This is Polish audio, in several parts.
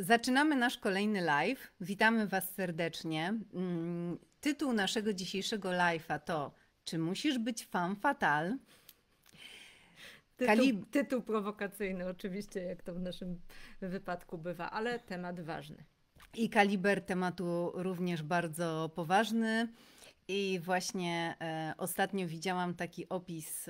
Zaczynamy nasz kolejny live. Witamy Was serdecznie. Tytuł naszego dzisiejszego live'a to Czy musisz być femme fatale? Tytuł prowokacyjny oczywiście, jak to w naszym wypadku bywa, ale temat ważny. I kaliber tematu również bardzo poważny. I właśnie ostatnio widziałam taki opis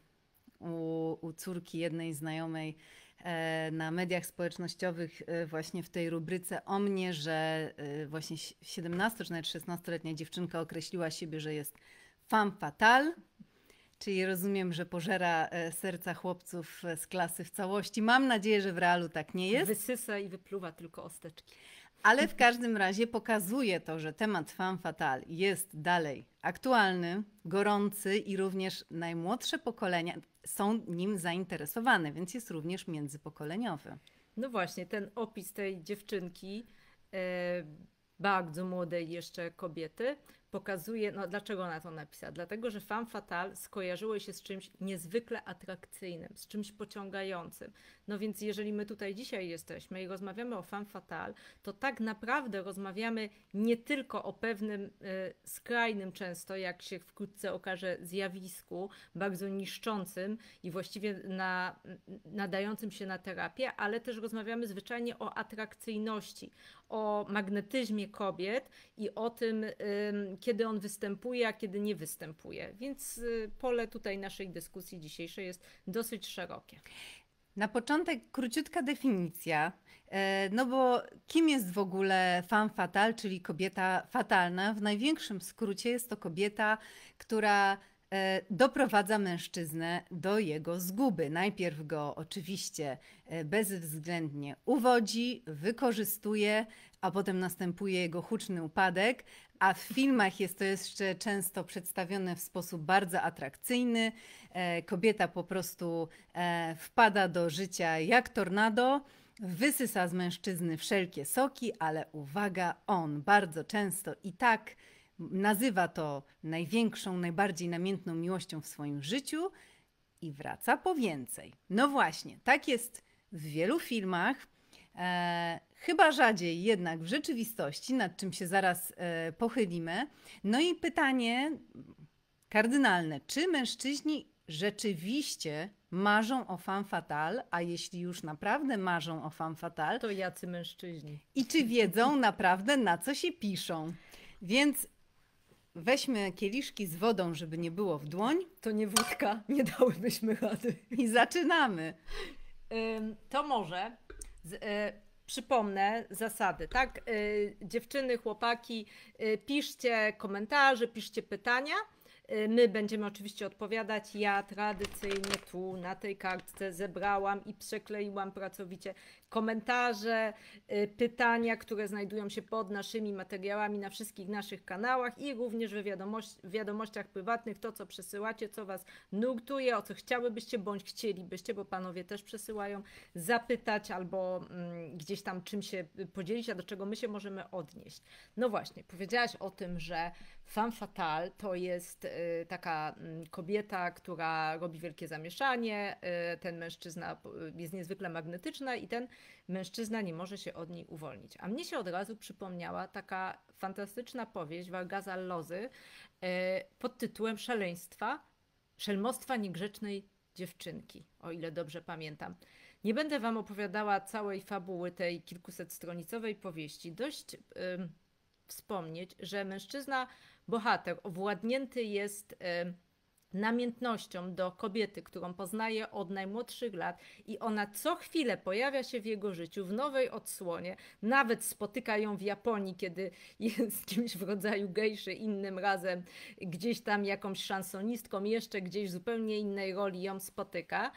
u córki jednej znajomej na mediach społecznościowych właśnie w tej rubryce o mnie, że właśnie 17 czy nawet 16-letnia dziewczynka określiła siebie, że jest femme fatale, czyli rozumiem, że pożera serca chłopców z klasy w całości. Mam nadzieję, że w realu tak nie jest. Wysysa i wypluwa tylko osteczki. Ale w każdym razie pokazuje to, że temat femme fatale jest dalej aktualny, gorący i również najmłodsze pokolenia są nim zainteresowane, więc jest również międzypokoleniowy. No właśnie, ten opis tej dziewczynki, bardzo młodej jeszcze kobiety, pokazuje, no dlaczego ona to napisała? Dlatego, że femme fatale skojarzyło się z czymś niezwykle atrakcyjnym, z czymś pociągającym. No więc jeżeli my tutaj dzisiaj jesteśmy i rozmawiamy o femme fatale, to tak naprawdę rozmawiamy nie tylko o pewnym skrajnym często, jak się wkrótce okaże, zjawisku bardzo niszczącym i właściwie nadającym się na terapię, ale też rozmawiamy zwyczajnie o atrakcyjności, o magnetyzmie kobiet i o tym, kiedy on występuje, a kiedy nie występuje. Więc pole tutaj naszej dyskusji dzisiejszej jest dosyć szerokie. Na początek króciutka definicja, no bo kim jest w ogóle femme fatale, czyli kobieta fatalna? W największym skrócie jest to kobieta, która doprowadza mężczyznę do jego zguby. Najpierw go oczywiście bezwzględnie uwodzi, wykorzystuje, a potem następuje jego huczny upadek, a w filmach jest to jeszcze często przedstawione w sposób bardzo atrakcyjny. Kobieta po prostu wpada do życia jak tornado, wysysa z mężczyzny wszelkie soki, ale uwaga, on bardzo często i tak nazywa to największą, najbardziej namiętną miłością w swoim życiu i wraca po więcej. No właśnie, tak jest w wielu filmach, chyba rzadziej jednak w rzeczywistości, nad czym się zaraz pochylimy. No i pytanie kardynalne, czy mężczyźni rzeczywiście marzą o femme fatale, a jeśli już naprawdę marzą o femme fatale, to jacy mężczyźni? I czy wiedzą naprawdę, na co się piszą? Więc weźmy kieliszki z wodą, żeby nie było w dłoń. To nie wódka, nie dałybyśmy rady. I zaczynamy. To może przypomnę zasady, tak? Dziewczyny, chłopaki, piszcie komentarze, piszcie pytania. My będziemy oczywiście odpowiadać. Ja tradycyjnie tu na tej kartce zebrałam i przekleiłam pracowicie komentarze, pytania, które znajdują się pod naszymi materiałami na wszystkich naszych kanałach i również w wiadomościach prywatnych, to co przesyłacie, co was nurtuje, o co chciałybyście bądź chcielibyście, bo panowie też przesyłają, zapytać albo gdzieś tam czym się podzielić, a do czego my się możemy odnieść. No właśnie, powiedziałaś o tym, że femme fatale to jest taka kobieta, która robi wielkie zamieszanie, ten mężczyzna jest niezwykle magnetyczny i ten mężczyzna nie może się od niej uwolnić. A mnie się od razu przypomniała taka fantastyczna powieść Vargasa Llosy pod tytułem Szelmostwa niegrzecznej dziewczynki, o ile dobrze pamiętam. Nie będę wam opowiadała całej fabuły tej kilkusetstronicowej powieści. Dość wspomnieć, że mężczyzna, bohater, owładnięty jest namiętnością do kobiety, którą poznaje od najmłodszych lat i ona co chwilę pojawia się w jego życiu w nowej odsłonie, nawet spotyka ją w Japonii, kiedy jest kimś w rodzaju gejszy, innym razem gdzieś tam jakąś szansonistką, jeszcze gdzieś w zupełnie innej roli ją spotyka.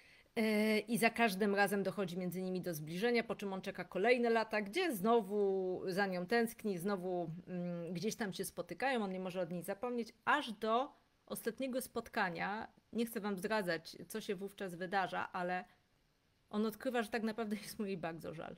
I za każdym razem dochodzi między nimi do zbliżenia, po czym on czeka kolejne lata, gdzie znowu za nią tęskni, znowu gdzieś tam się spotykają, on nie może od niej zapomnieć, aż do ostatniego spotkania. Nie chcę wam zdradzać, co się wówczas wydarza, ale on odkrywa, że tak naprawdę jest mu jej bardzo żal.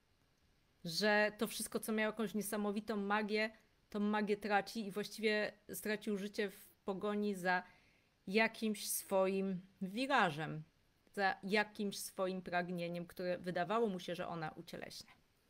Że to wszystko, co miało jakąś niesamowitą magię, tą magię traci i właściwie stracił życie w pogoni za jakimś swoim wirażem, za jakimś swoim pragnieniem, które wydawało mu się, że ona ucieleśnia.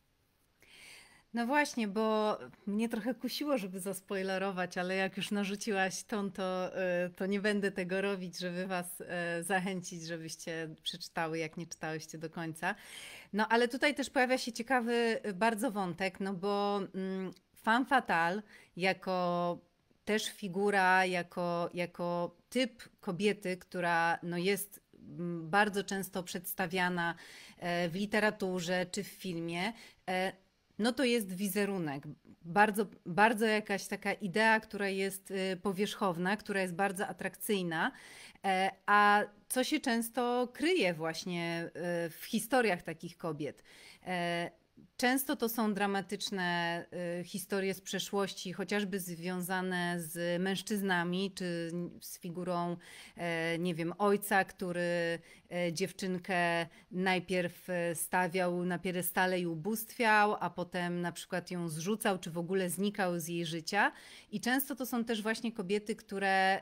No właśnie, bo mnie trochę kusiło, żeby zaspoilerować, ale jak już narzuciłaś ton, to nie będę tego robić, żeby was zachęcić, żebyście przeczytały, jak nie czytałyście do końca. No ale tutaj też pojawia się ciekawy bardzo wątek, no bo femme fatale jako też figura, jako typ kobiety, która no jest bardzo często przedstawiana w literaturze czy w filmie, no to jest wizerunek. Bardzo, bardzo jakaś taka idea, która jest powierzchowna, która jest bardzo atrakcyjna, a co się często kryje właśnie w historiach takich kobiet. Często to są dramatyczne historie z przeszłości, chociażby związane z mężczyznami, czy z figurą, nie wiem, ojca, który dziewczynkę najpierw stawiał na piedestale i ubóstwiał, a potem na przykład ją zrzucał, czy w ogóle znikał z jej życia. I często to są też właśnie kobiety, które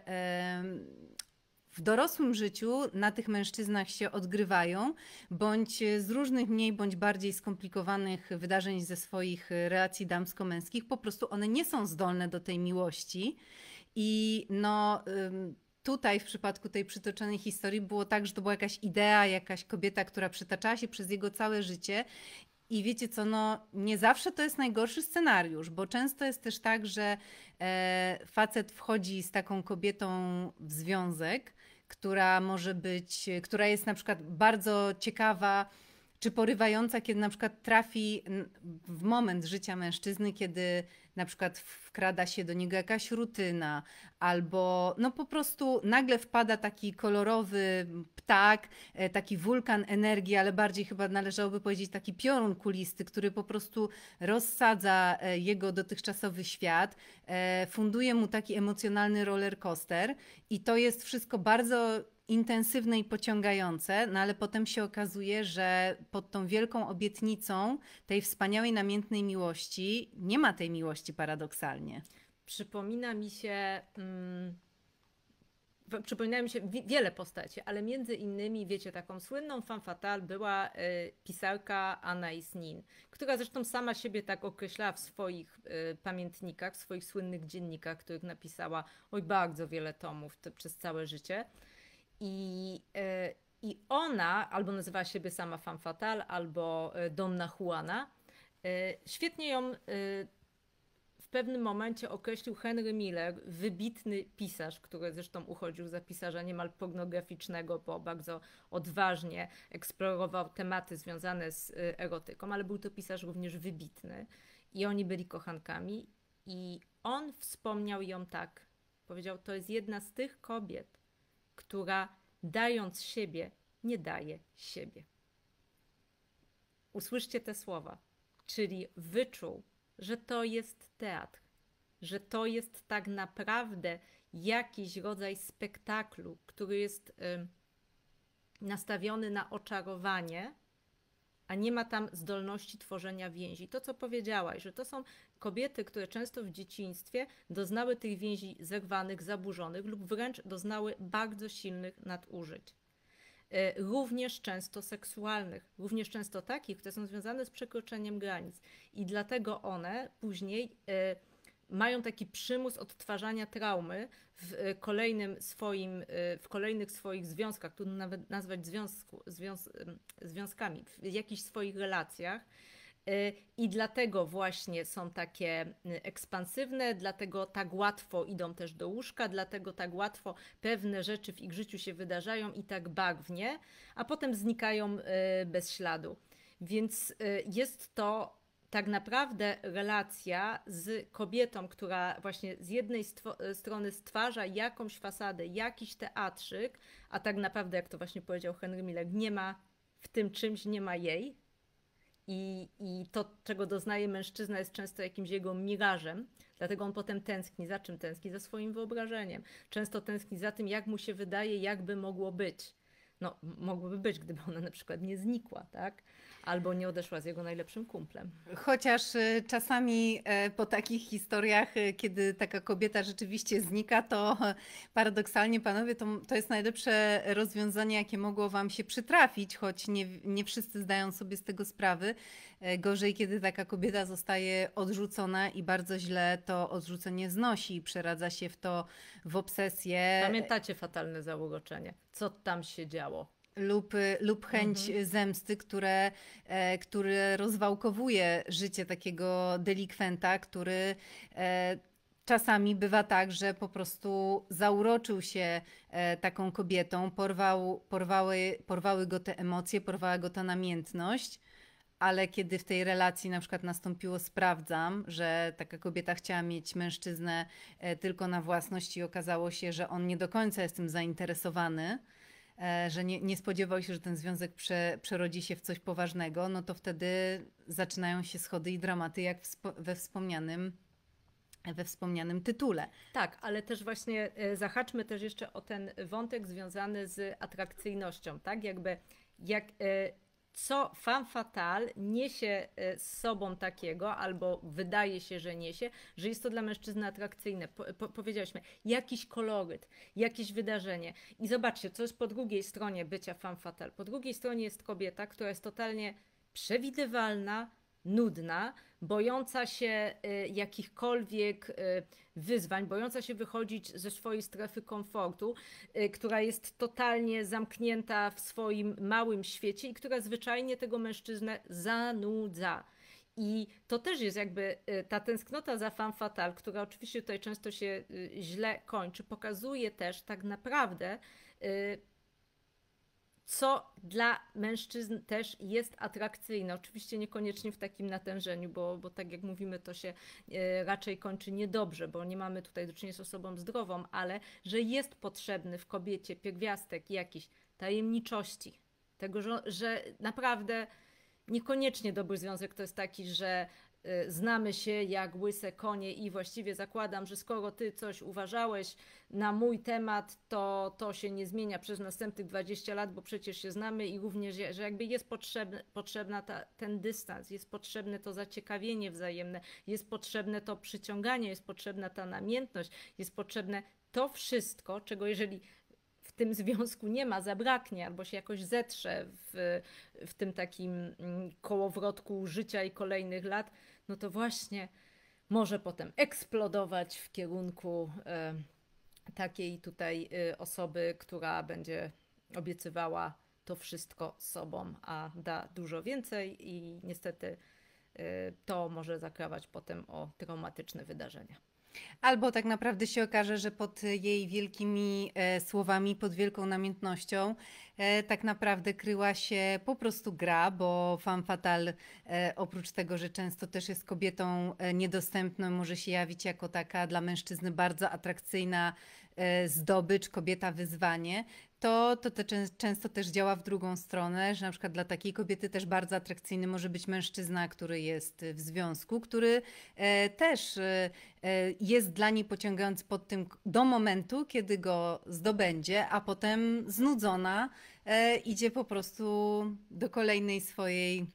w dorosłym życiu na tych mężczyznach się odgrywają, bądź z różnych mniej bądź bardziej skomplikowanych wydarzeń ze swoich relacji damsko-męskich, po prostu one nie są zdolne do tej miłości. I no, tutaj w przypadku tej przytoczonej historii było tak, że to była jakaś idea, jakaś kobieta, która przetaczała się przez jego całe życie. I wiecie co, no nie zawsze to jest najgorszy scenariusz, bo często jest też tak, że facet wchodzi z taką kobietą w związek, która może być, która jest na przykład bardzo ciekawa czy porywająca, kiedy na przykład trafi w moment życia mężczyzny, kiedy na przykład wkrada się do niego jakaś rutyna, albo no po prostu nagle wpada taki kolorowy ptak, taki wulkan energii, ale bardziej chyba należałoby powiedzieć taki piorun kulisty, który po prostu rozsadza jego dotychczasowy świat, funduje mu taki emocjonalny roller coaster i to jest wszystko bardzo intensywne i pociągające, no ale potem się okazuje, że pod tą wielką obietnicą tej wspaniałej, namiętnej miłości nie ma tej miłości paradoksalnie. Przypomina mi się, przypominają mi się wiele postaci, ale między innymi, wiecie, taką słynną femme fatale była pisarka Anais Nin, która zresztą sama siebie tak określała w swoich pamiętnikach, w swoich słynnych dziennikach, których napisała oj bardzo wiele tomów przez całe życie. I ona albo nazywała siebie sama femme fatale, albo Donna Juana. Świetnie ją w pewnym momencie określił Henry Miller, wybitny pisarz, który zresztą uchodził za pisarza niemal pornograficznego, bo bardzo odważnie eksplorował tematy związane z erotyką, ale był to pisarz również wybitny i oni byli kochankami i on wspomniał ją tak, powiedział, to jest jedna z tych kobiet, która dając siebie, nie daje siebie. Usłyszcie te słowa, czyli wyczuł, że to jest teatr, że to jest tak naprawdę jakiś rodzaj spektaklu, który jest nastawiony na oczarowanie, a nie ma tam zdolności tworzenia więzi. To, co powiedziałaś, że to są kobiety, które często w dzieciństwie doznały tych więzi zerwanych, zaburzonych lub wręcz doznały bardzo silnych nadużyć. Również często seksualnych, również często takich, które są związane z przekroczeniem granic. I dlatego one później mają taki przymus odtwarzania traumy w kolejnych swoich związkach, trudno nawet nazwać związkami, w jakichś swoich relacjach. I dlatego właśnie są takie ekspansywne, dlatego tak łatwo idą też do łóżka, dlatego tak łatwo pewne rzeczy w ich życiu się wydarzają i tak barwnie, a potem znikają bez śladu. Więc jest to tak naprawdę relacja z kobietą, która właśnie z jednej strony stwarza jakąś fasadę, jakiś teatrzyk, a tak naprawdę, jak to właśnie powiedział Henry Miller, nie ma w tym czymś, nie ma jej. I to, czego doznaje mężczyzna, jest często jakimś jego mirażem, dlatego on potem tęskni. Za czym tęskni? Za swoim wyobrażeniem. Często tęskni za tym, jak mu się wydaje, jakby mogło być. No, mogłoby być, gdyby ona na przykład nie znikła, tak? Albo nie odeszła z jego najlepszym kumplem. Chociaż czasami po takich historiach, kiedy taka kobieta rzeczywiście znika, to paradoksalnie, panowie, to jest najlepsze rozwiązanie, jakie mogło wam się przytrafić, choć nie wszyscy zdają sobie z tego sprawy. Gorzej, kiedy taka kobieta zostaje odrzucona i bardzo źle to odrzucenie znosi i przeradza się w obsesję. Pamiętacie fatalne zauroczenie? Co tam się działo? Lub chęć zemsty, które rozwałkowuje życie takiego delikwenta, który czasami bywa tak, że po prostu zauroczył się taką kobietą, porwały go te emocje, porwała go ta namiętność, ale kiedy w tej relacji na przykład nastąpiło sprawdzam, że taka kobieta chciała mieć mężczyznę tylko na własność i okazało się, że on nie do końca jest tym zainteresowany, że nie spodziewał się, że ten związek przerodzi się w coś poważnego, no to wtedy zaczynają się schody i dramaty, jak we wspomnianym tytule. Tak, ale też właśnie zahaczmy też jeszcze o ten wątek związany z atrakcyjnością, tak? Co femme fatale niesie z sobą takiego, albo wydaje się, że niesie, że jest to dla mężczyzny atrakcyjne. Powiedziałyśmy, jakiś koloryt, jakieś wydarzenie. I zobaczcie, co jest po drugiej stronie bycia femme fatale. Po drugiej stronie jest kobieta, która jest totalnie przewidywalna, nudna, bojąca się jakichkolwiek wyzwań, bojąca się wychodzić ze swojej strefy komfortu, która jest totalnie zamknięta w swoim małym świecie i która zwyczajnie tego mężczyznę zanudza. I to też jest jakby ta tęsknota za femme fatale, która oczywiście tutaj często się źle kończy, pokazuje też tak naprawdę, co dla mężczyzn też jest atrakcyjne. Oczywiście niekoniecznie w takim natężeniu, bo tak jak mówimy, to się raczej kończy niedobrze, bo nie mamy tutaj do czynienia z osobą zdrową, ale że jest potrzebny w kobiecie pierwiastek jakiejś tajemniczości. Tego, że naprawdę niekoniecznie dobry związek to jest taki, że znamy się jak łyse konie i właściwie zakładam, że skoro ty coś uważałeś na mój temat, to się nie zmienia przez następnych 20 lat, bo przecież się znamy i również, że jakby jest potrzebna ten dystans, jest potrzebne to zaciekawienie wzajemne, jest potrzebne to przyciąganie, jest potrzebna ta namiętność, jest potrzebne to wszystko, czego jeżeli w tym związku nie ma, zabraknie albo się jakoś zetrze w tym takim kołowrotku życia i kolejnych lat, no to właśnie może potem eksplodować w kierunku takiej tutaj osoby, która będzie obiecywała to wszystko sobą, a da dużo więcej i niestety to może zakrawać potem o traumatyczne wydarzenia. Albo tak naprawdę się okaże, że pod jej wielkimi słowami, pod wielką namiętnością tak naprawdę kryła się po prostu gra, bo femme fatale oprócz tego, że często też jest kobietą niedostępną, może się jawić jako taka dla mężczyzny bardzo atrakcyjna zdobycz, kobieta wyzwanie, to często też działa w drugą stronę, że na przykład dla takiej kobiety też bardzo atrakcyjny może być mężczyzna, który jest w związku, który też jest dla niej pociągający pod tym do momentu, kiedy go zdobędzie, a potem znudzona idzie po prostu do kolejnej swojej,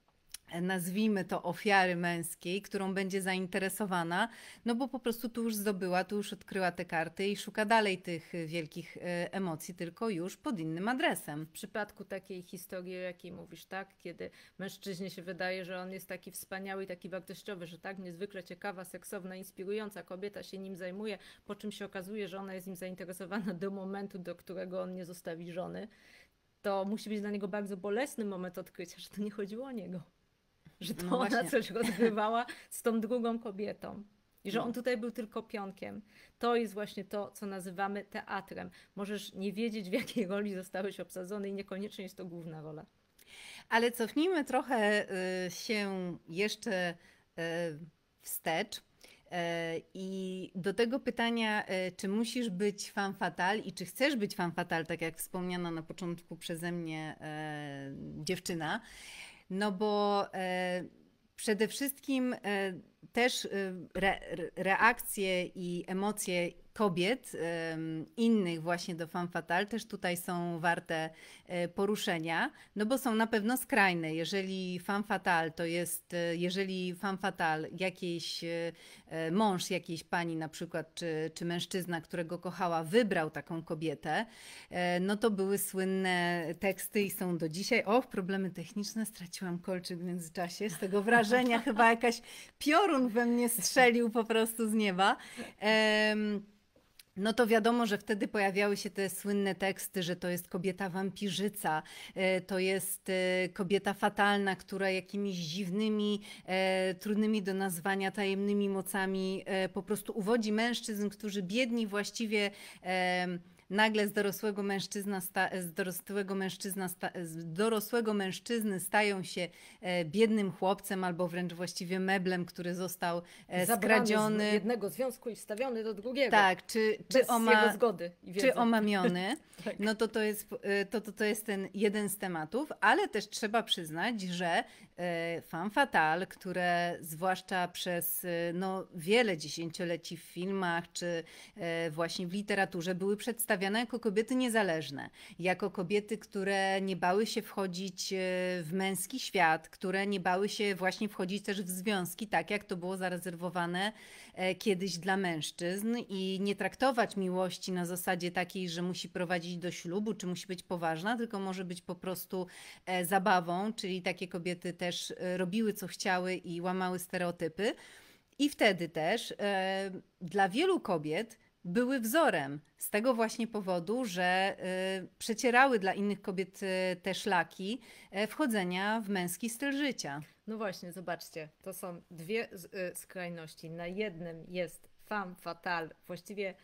nazwijmy to, ofiary męskiej, którą będzie zainteresowana, no bo po prostu tu już zdobyła, tu już odkryła te karty i szuka dalej tych wielkich emocji, tylko już pod innym adresem. W przypadku takiej historii, o jakiej mówisz, tak? Kiedy mężczyźnie się wydaje, że on jest taki wspaniały i taki wartościowy, że tak niezwykle ciekawa, seksowna, inspirująca kobieta się nim zajmuje, po czym się okazuje, że ona jest nim zainteresowana do momentu, do którego on nie zostawi żony, to musi być dla niego bardzo bolesny moment odkrycia, że to nie chodziło o niego. Że to ona coś rozgrywała z tą drugą kobietą. I że on tutaj był tylko pionkiem. To jest właśnie to, co nazywamy teatrem. Możesz nie wiedzieć, w jakiej roli zostałeś obsadzony i niekoniecznie jest to główna rola. Ale cofnijmy trochę się jeszcze wstecz. I do tego pytania, czy musisz być femme fatale i czy chcesz być femme fatale, tak jak wspomniana na początku przeze mnie dziewczyna, no bo przede wszystkim też reakcje i emocje kobiet innych właśnie do femme fatale też tutaj są warte poruszenia, no bo są na pewno skrajne. Jeżeli femme fatale jakiejś mąż jakiejś pani na przykład, czy mężczyzna, którego kochała, wybrał taką kobietę, no to były słynne teksty i są do dzisiaj. Och, problemy techniczne, straciłam kolczyk w międzyczasie. Z tego wrażenia chyba jakaś piorun we mnie strzelił po prostu z nieba. No to wiadomo, że wtedy pojawiały się te słynne teksty, że to jest kobieta wampirzyca, to jest kobieta fatalna, która jakimiś dziwnymi, trudnymi do nazwania tajemnymi mocami po prostu uwodzi mężczyzn, którzy biedni właściwie nagle z dorosłego mężczyzny stają się biednym chłopcem albo wręcz właściwie meblem, który został skradziony. Z jednego związku i wstawiony do drugiego. Tak, bez jego zgody i wiedzy. Czy omamiony. Tak. No to jest ten jeden z tematów, ale też trzeba przyznać, że femme fatale, które zwłaszcza przez wiele dziesięcioleci w filmach czy właśnie w literaturze były przedstawiane jako kobiety niezależne, jako kobiety, które nie bały się wchodzić w męski świat, które nie bały się właśnie wchodzić też w związki, tak jak to było zarezerwowane kiedyś dla mężczyzn i nie traktować miłości na zasadzie takiej, że musi prowadzić do ślubu, czy musi być poważna, tylko może być po prostu zabawą, czyli takie kobiety też robiły co chciały i łamały stereotypy. I wtedy też dla wielu kobiet były wzorem z tego właśnie powodu, że przecierały dla innych kobiet te szlaki wchodzenia w męski styl życia. No właśnie, zobaczcie, to są dwie skrajności. Na jednym jest femme fatale, właściwie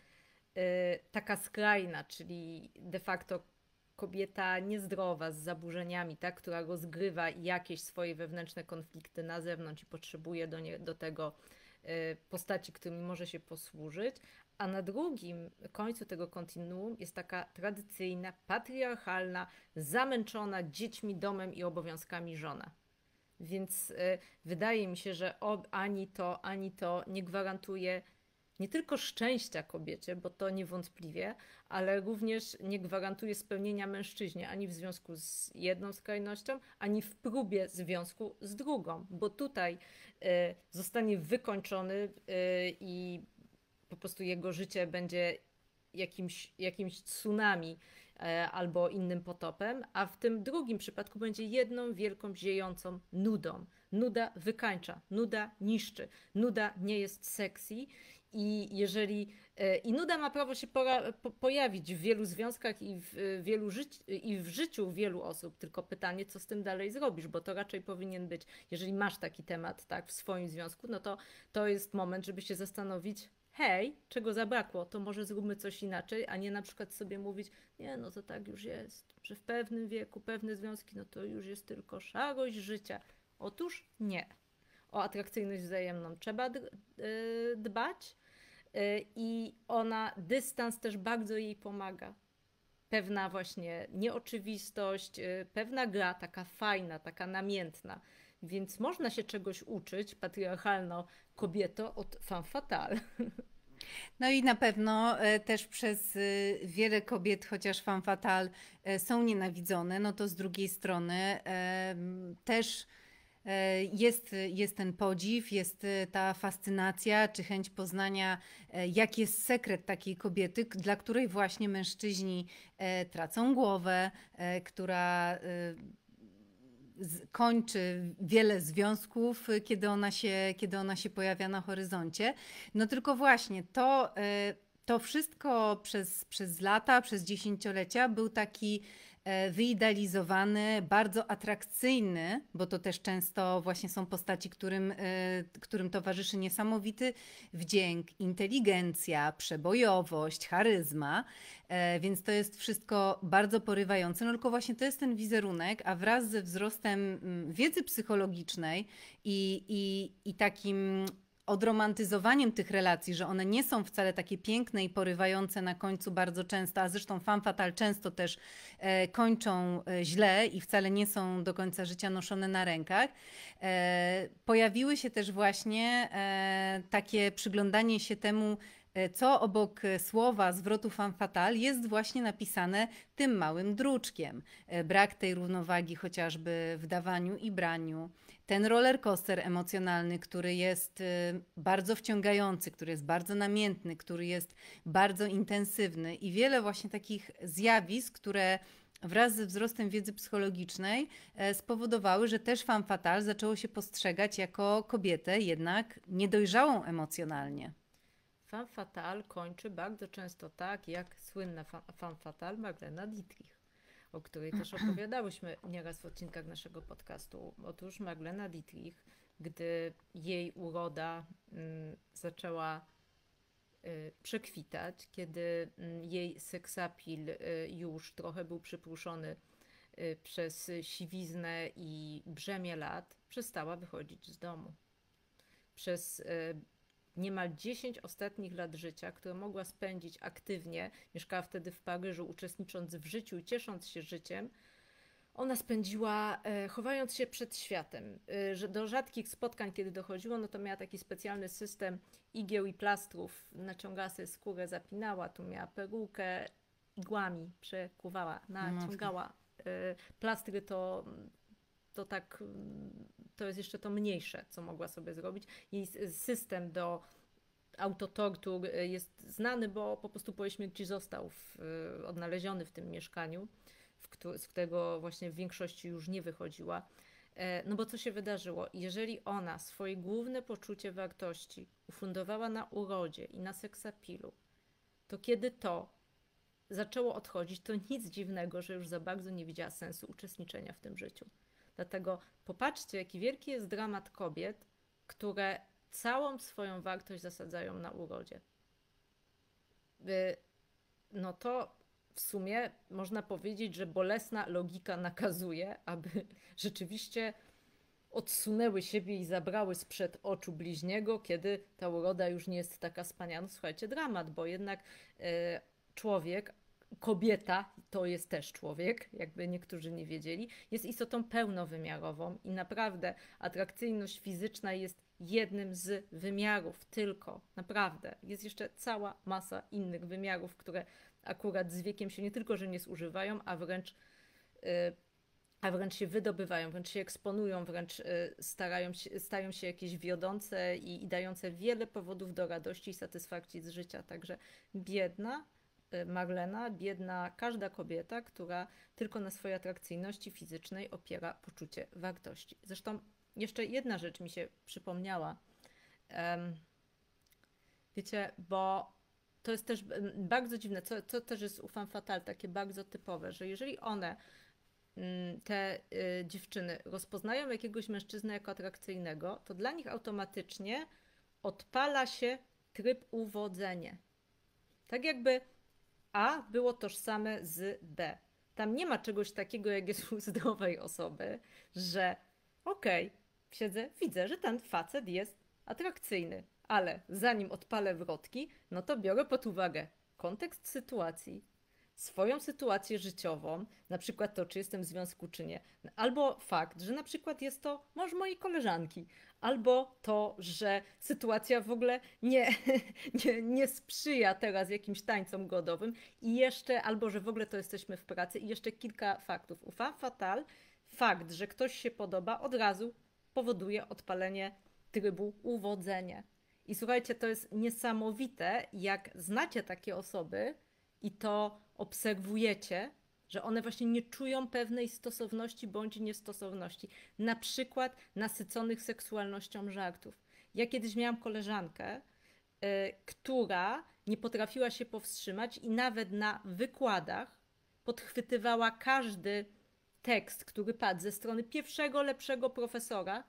taka skrajna, czyli de facto kobieta niezdrowa, z zaburzeniami, tak, która rozgrywa jakieś swoje wewnętrzne konflikty na zewnątrz i potrzebuje do tego postaci, którymi może się posłużyć, a na drugim końcu tego kontinuum jest taka tradycyjna, patriarchalna, zamęczona dziećmi, domem i obowiązkami żona. Więc wydaje mi się, że ani to nie gwarantuje nie tylko szczęścia kobiecie, bo to niewątpliwie, ale również nie gwarantuje spełnienia mężczyźnie ani w związku z jedną skrajnością, ani w próbie związku z drugą, bo tutaj zostanie wykończony i po prostu jego życie będzie jakimś tsunami albo innym potopem, a w tym drugim przypadku będzie jedną wielką, ziejącą nudą. Nuda wykańcza, nuda niszczy, nuda nie jest sexy i nuda ma prawo się pojawić w wielu związkach i w życiu wielu osób, tylko pytanie, co z tym dalej zrobisz, bo to raczej powinien być, jeżeli masz taki temat, tak, w swoim związku, no to jest moment, żeby się zastanowić, hej, czego zabrakło, to może zróbmy coś inaczej, a nie na przykład sobie mówić, nie, no to tak już jest, że w pewnym wieku, pewne związki, no to już jest tylko szarość życia. Otóż nie. O atrakcyjność wzajemną trzeba dbać i dystans też bardzo jej pomaga. Pewna właśnie nieoczywistość, pewna gra, taka fajna, taka namiętna. Więc można się czegoś uczyć, patriarchalno kobieto, od femme fatale. No i na pewno też przez wiele kobiet, chociaż femme fatale są nienawidzone, no to z drugiej strony też jest ten podziw, jest ta fascynacja, czy chęć poznania, jaki jest sekret takiej kobiety, dla której właśnie mężczyźni tracą głowę, która kończy wiele związków, kiedy ona się pojawia na horyzoncie. No tylko właśnie to wszystko przez lata, przez dziesięciolecia był taki wyidealizowany, bardzo atrakcyjny, bo to też często właśnie są postaci, którym towarzyszy niesamowity wdzięk, inteligencja, przebojowość, charyzma, więc to jest wszystko bardzo porywające, no tylko właśnie to jest ten wizerunek, a wraz ze wzrostem wiedzy psychologicznej i takim odromantyzowaniem tych relacji, że one nie są wcale takie piękne i porywające na końcu bardzo często, a zresztą femme fatale często też kończą źle i wcale nie są do końca życia noszone na rękach. Pojawiły się też właśnie takie przyglądanie się temu, co obok słowa zwrotu femme fatale jest właśnie napisane tym małym druczkiem. Brak tej równowagi chociażby w dawaniu i braniu. Ten roller coaster emocjonalny, który jest bardzo wciągający, który jest bardzo namiętny, który jest bardzo intensywny i wiele właśnie takich zjawisk, które wraz ze wzrostem wiedzy psychologicznej spowodowały, że też femme fatale zaczęło się postrzegać jako kobietę jednak niedojrzałą emocjonalnie. Femme fatale kończy bardzo często tak, jak słynna femme fatale Marlena Dietrich, o której też opowiadałyśmy nieraz w odcinkach naszego podcastu. Otóż Marlena Dietrich, gdy jej uroda zaczęła przekwitać, kiedy jej seksapil już trochę był przyprószony przez siwiznę i brzemię lat, przestała wychodzić z domu. Przez niemal 10 ostatnich lat życia, które mogła spędzić aktywnie, mieszkała wtedy w Paryżu, uczestnicząc w życiu i ciesząc się życiem, ona spędziła chowając się przed światem. Że do rzadkich spotkań, kiedy dochodziło, no to miała taki specjalny system igieł i plastrów. Naciągała sobie skórę, zapinała, tu miała perukę, igłami przekuwała, naciągała. Plastry to tak, to jest jeszcze to mniejsze, co mogła sobie zrobić. Jej system do autotortur jest znany, bo po prostu po jej śmierci został odnaleziony w tym mieszkaniu, z którego właśnie w większości już nie wychodziła. No bo co się wydarzyło? Jeżeli ona swoje główne poczucie wartości ufundowała na urodzie i na seksapilu, to kiedy to zaczęło odchodzić, to nic dziwnego, że już za bardzo nie widziała sensu uczestniczenia w tym życiu. Dlatego popatrzcie, jaki wielki jest dramat kobiet, które całą swoją wartość zasadzają na urodzie. No to w sumie można powiedzieć, że bolesna logika nakazuje, aby rzeczywiście odsunęły siebie i zabrały sprzed oczu bliźniego, kiedy ta uroda już nie jest taka wspaniała. No słuchajcie, dramat, bo jednak człowiek, kobieta, to jest też człowiek, jakby niektórzy nie wiedzieli, jest istotą pełnowymiarową i naprawdę atrakcyjność fizyczna jest jednym z wymiarów tylko, naprawdę. Jest jeszcze cała masa innych wymiarów, które akurat z wiekiem się nie tylko, że nie zużywają, a wręcz się wydobywają, wręcz się eksponują, wręcz stają się jakieś wiodące i dające wiele powodów do radości i satysfakcji z życia. Także biedna Marlena, biedna każda kobieta, która tylko na swojej atrakcyjności fizycznej opiera poczucie wartości. Zresztą jeszcze jedna rzecz mi się przypomniała. Wiecie, bo to jest też bardzo dziwne, co też jest u femme fatale takie bardzo typowe, że jeżeli one, te dziewczyny, rozpoznają jakiegoś mężczyznę jako atrakcyjnego, to dla nich automatycznie odpala się tryb uwodzenie. Tak jakby A było tożsame z B. Tam nie ma czegoś takiego, jak jest u zdrowej osoby, że siedzę, widzę, że ten facet jest atrakcyjny, ale zanim odpalę wrotki, no to biorę pod uwagę kontekst sytuacji, swoją sytuację życiową, na przykład to, czy jestem w związku, czy nie, albo fakt, że na przykład jest to mąż mojej koleżanki, albo to, że sytuacja w ogóle nie sprzyja teraz jakimś tańcom godowym i jeszcze, albo że w ogóle to jesteśmy w pracy i jeszcze kilka faktów. U femme fatale fakt, że ktoś się podoba, od razu powoduje odpalenie trybu uwodzenie. I słuchajcie, to jest niesamowite, jak znacie takie osoby i to obserwujecie, że one właśnie nie czują pewnej stosowności bądź niestosowności. Na przykład nasyconych seksualnością żartów. Ja kiedyś miałam koleżankę, która nie potrafiła się powstrzymać i nawet na wykładach podchwytywała każdy tekst, który padł ze strony pierwszego, lepszego profesora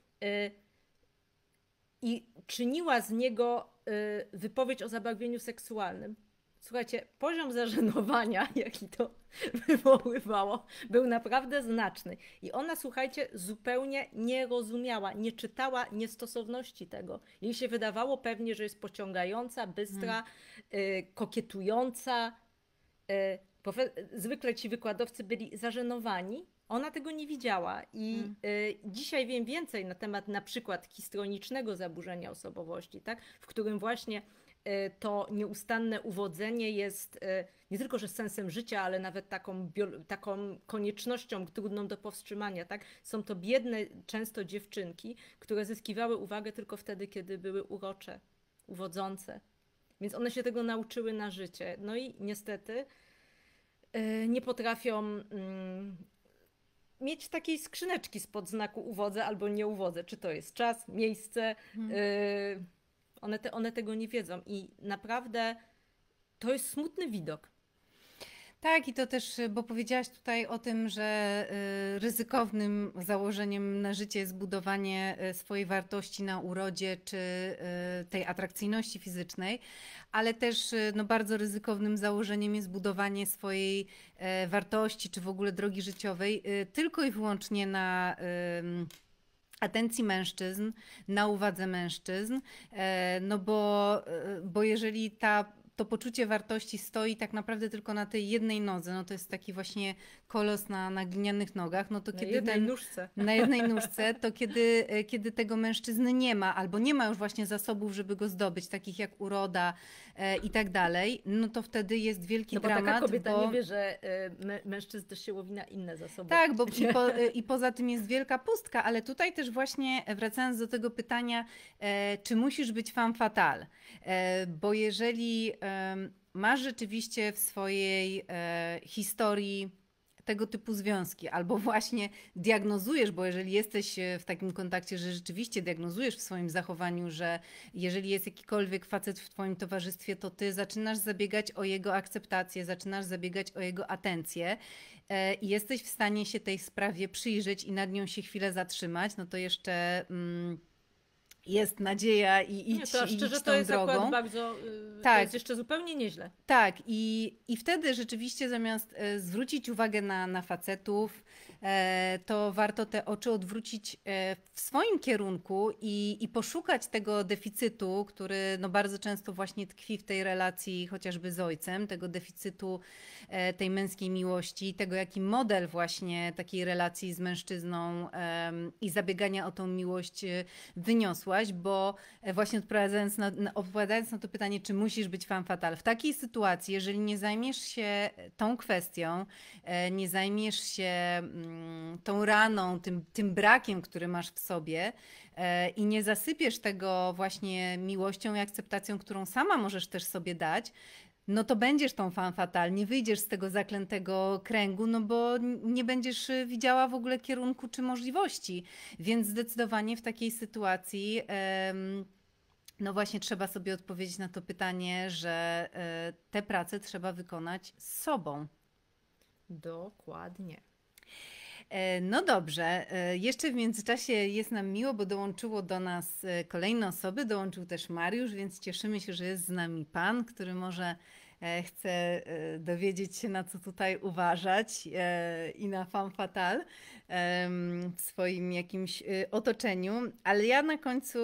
i czyniła z niego wypowiedź o zabarwieniu seksualnym. Słuchajcie, poziom zażenowania, jaki to wywoływało, był naprawdę znaczny. I ona, słuchajcie, zupełnie nie rozumiała, nie czytała niestosowności tego. Jej się wydawało pewnie, że jest pociągająca, bystra, kokietująca. Zwykle ci wykładowcy byli zażenowani. Ona tego nie widziała i dzisiaj wiem więcej na temat na przykład histrionicznego zaburzenia osobowości, tak? W którym właśnie to nieustanne uwodzenie jest nie tylko, że sensem życia, ale nawet taką koniecznością trudną do powstrzymania. Tak? Są to biedne często dziewczynki, które zyskiwały uwagę tylko wtedy, kiedy były urocze, uwodzące. Więc one się tego nauczyły na życie. No i niestety nie potrafią mieć takiej skrzyneczki spod znaku uwodzę albo nie uwodzę. Czy to jest czas, miejsce. One tego nie wiedzą i naprawdę to jest smutny widok. Tak, i to też, bo powiedziałaś tutaj o tym, że ryzykownym założeniem na życie jest budowanie swojej wartości na urodzie czy tej atrakcyjności fizycznej, ale też no, bardzo ryzykownym założeniem jest budowanie swojej wartości czy w ogóle drogi życiowej tylko i wyłącznie na atencji mężczyzn, na uwadze mężczyzn, no bo jeżeli to poczucie wartości stoi tak naprawdę tylko na tej jednej nodze, no to jest taki właśnie kolos na glinianych nogach, no to Na kiedy jednej nóżce. na jednej nóżce, to kiedy tego mężczyzny nie ma, albo nie ma już właśnie zasobów, żeby go zdobyć, takich jak uroda i tak dalej, no to wtedy jest wielki dramat. No bo taka kobieta nie wie, że mężczyzn też się łowi na inne zasoby. Tak, bo i poza tym jest wielka pustka, ale tutaj też właśnie wracając do tego pytania, czy musisz być femme fatale? Bo jeżeli masz rzeczywiście w swojej historii tego typu związki, albo właśnie diagnozujesz, bo jeżeli jesteś w takim kontakcie, że rzeczywiście diagnozujesz w swoim zachowaniu, że jeżeli jest jakikolwiek facet w twoim towarzystwie, to ty zaczynasz zabiegać o jego akceptację, zaczynasz zabiegać o jego atencję i jesteś w stanie się tej sprawie przyjrzeć i nad nią się chwilę zatrzymać, no to jeszcze jest nadzieja i idź, to idź szczerze, tą to jest drogą. akurat bardzo, Tak. to jest jeszcze zupełnie nieźle. Tak, i wtedy rzeczywiście zamiast zwrócić uwagę na facetów, to warto te oczy odwrócić w swoim kierunku i poszukać tego deficytu, który no bardzo często właśnie tkwi w tej relacji chociażby z ojcem, tego deficytu tej męskiej miłości, tego jaki model właśnie takiej relacji z mężczyzną i zabiegania o tą miłość wyniosłaś, bo właśnie odpowiadając na to pytanie, czy musisz być femme fatale, w takiej sytuacji, jeżeli nie zajmiesz się tą kwestią, nie zajmiesz się tą raną, tym brakiem, który masz w sobie i nie zasypiesz tego właśnie miłością i akceptacją, którą sama możesz też sobie dać, no to będziesz tą femme fatale, nie wyjdziesz z tego zaklętego kręgu, no bo nie będziesz widziała w ogóle kierunku czy możliwości. Więc zdecydowanie w takiej sytuacji no właśnie trzeba sobie odpowiedzieć na to pytanie, że tę pracę trzeba wykonać z sobą. Dokładnie. No dobrze, jeszcze w międzyczasie jest nam miło, bo dołączyło do nas kolejne osoby, dołączył też Mariusz, więc cieszymy się, że jest z nami pan, który może chce dowiedzieć się, na co tutaj uważać i na femme fatale w swoim jakimś otoczeniu. Ale ja na końcu,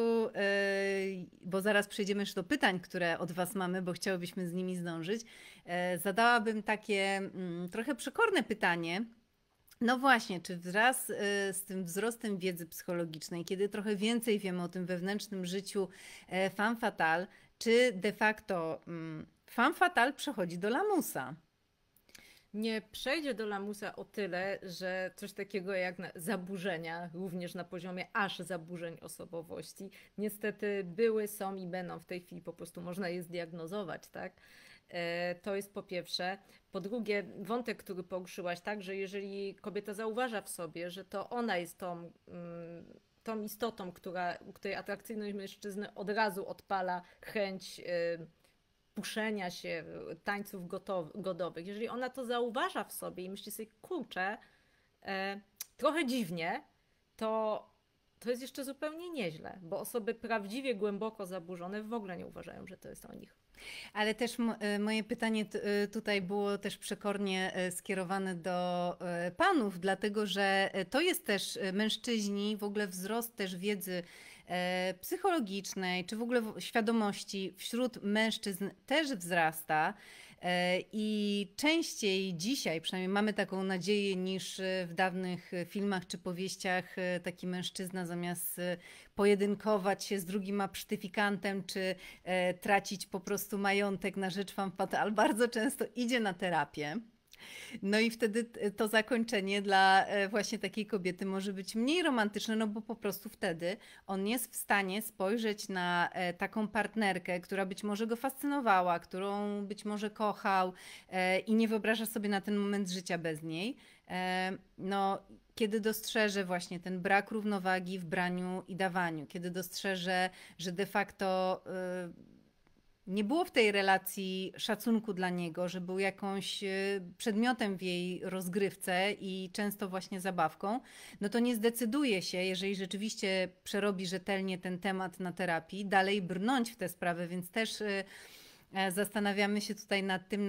bo zaraz przejdziemy już do pytań, które od was mamy, bo chciałybyśmy z nimi zdążyć, zadałabym takie trochę przekorne pytanie. No właśnie, czy wraz z tym wzrostem wiedzy psychologicznej, kiedy trochę więcej wiemy o tym wewnętrznym życiu femme fatale, czy de facto femme fatale przechodzi do lamusa? Nie przejdzie do lamusa o tyle, że coś takiego jak zaburzenia, również na poziomie aż zaburzeń osobowości, niestety były, są i będą w tej chwili, po prostu można je zdiagnozować, tak? To jest po pierwsze. Po drugie, wątek, który poruszyłaś, tak, że jeżeli kobieta zauważa w sobie, że to ona jest tą istotą, u której atrakcyjność mężczyzny od razu odpala chęć puszenia się, tańców godowych. Jeżeli ona to zauważa w sobie i myśli sobie, kurczę, trochę dziwnie, to jest jeszcze zupełnie nieźle, bo osoby prawdziwie głęboko zaburzone w ogóle nie uważają, że to jest o nich. Ale też moje pytanie tutaj było też przekornie skierowane do panów, dlatego że to jest też mężczyźni, w ogóle wzrost też wiedzy psychologicznej, czy w ogóle świadomości wśród mężczyzn też wzrasta. I częściej dzisiaj, przynajmniej mamy taką nadzieję, niż w dawnych filmach czy powieściach taki mężczyzna zamiast pojedynkować się z drugim absztyfikantem, czy tracić po prostu majątek na rzecz femme fatale, bardzo często idzie na terapię. No i wtedy to zakończenie dla właśnie takiej kobiety może być mniej romantyczne, no bo po prostu wtedy on jest w stanie spojrzeć na taką partnerkę, która być może go fascynowała, którą być może kochał i nie wyobraża sobie na ten moment życia bez niej. No, kiedy dostrzeże właśnie ten brak równowagi w braniu i dawaniu, kiedy dostrzeże, że de facto nie było w tej relacji szacunku dla niego, że był jakąś przedmiotem w jej rozgrywce i często właśnie zabawką, no to nie zdecyduje się, jeżeli rzeczywiście przerobi rzetelnie ten temat na terapii, dalej brnąć w tę sprawę, więc też zastanawiamy się tutaj nad tym,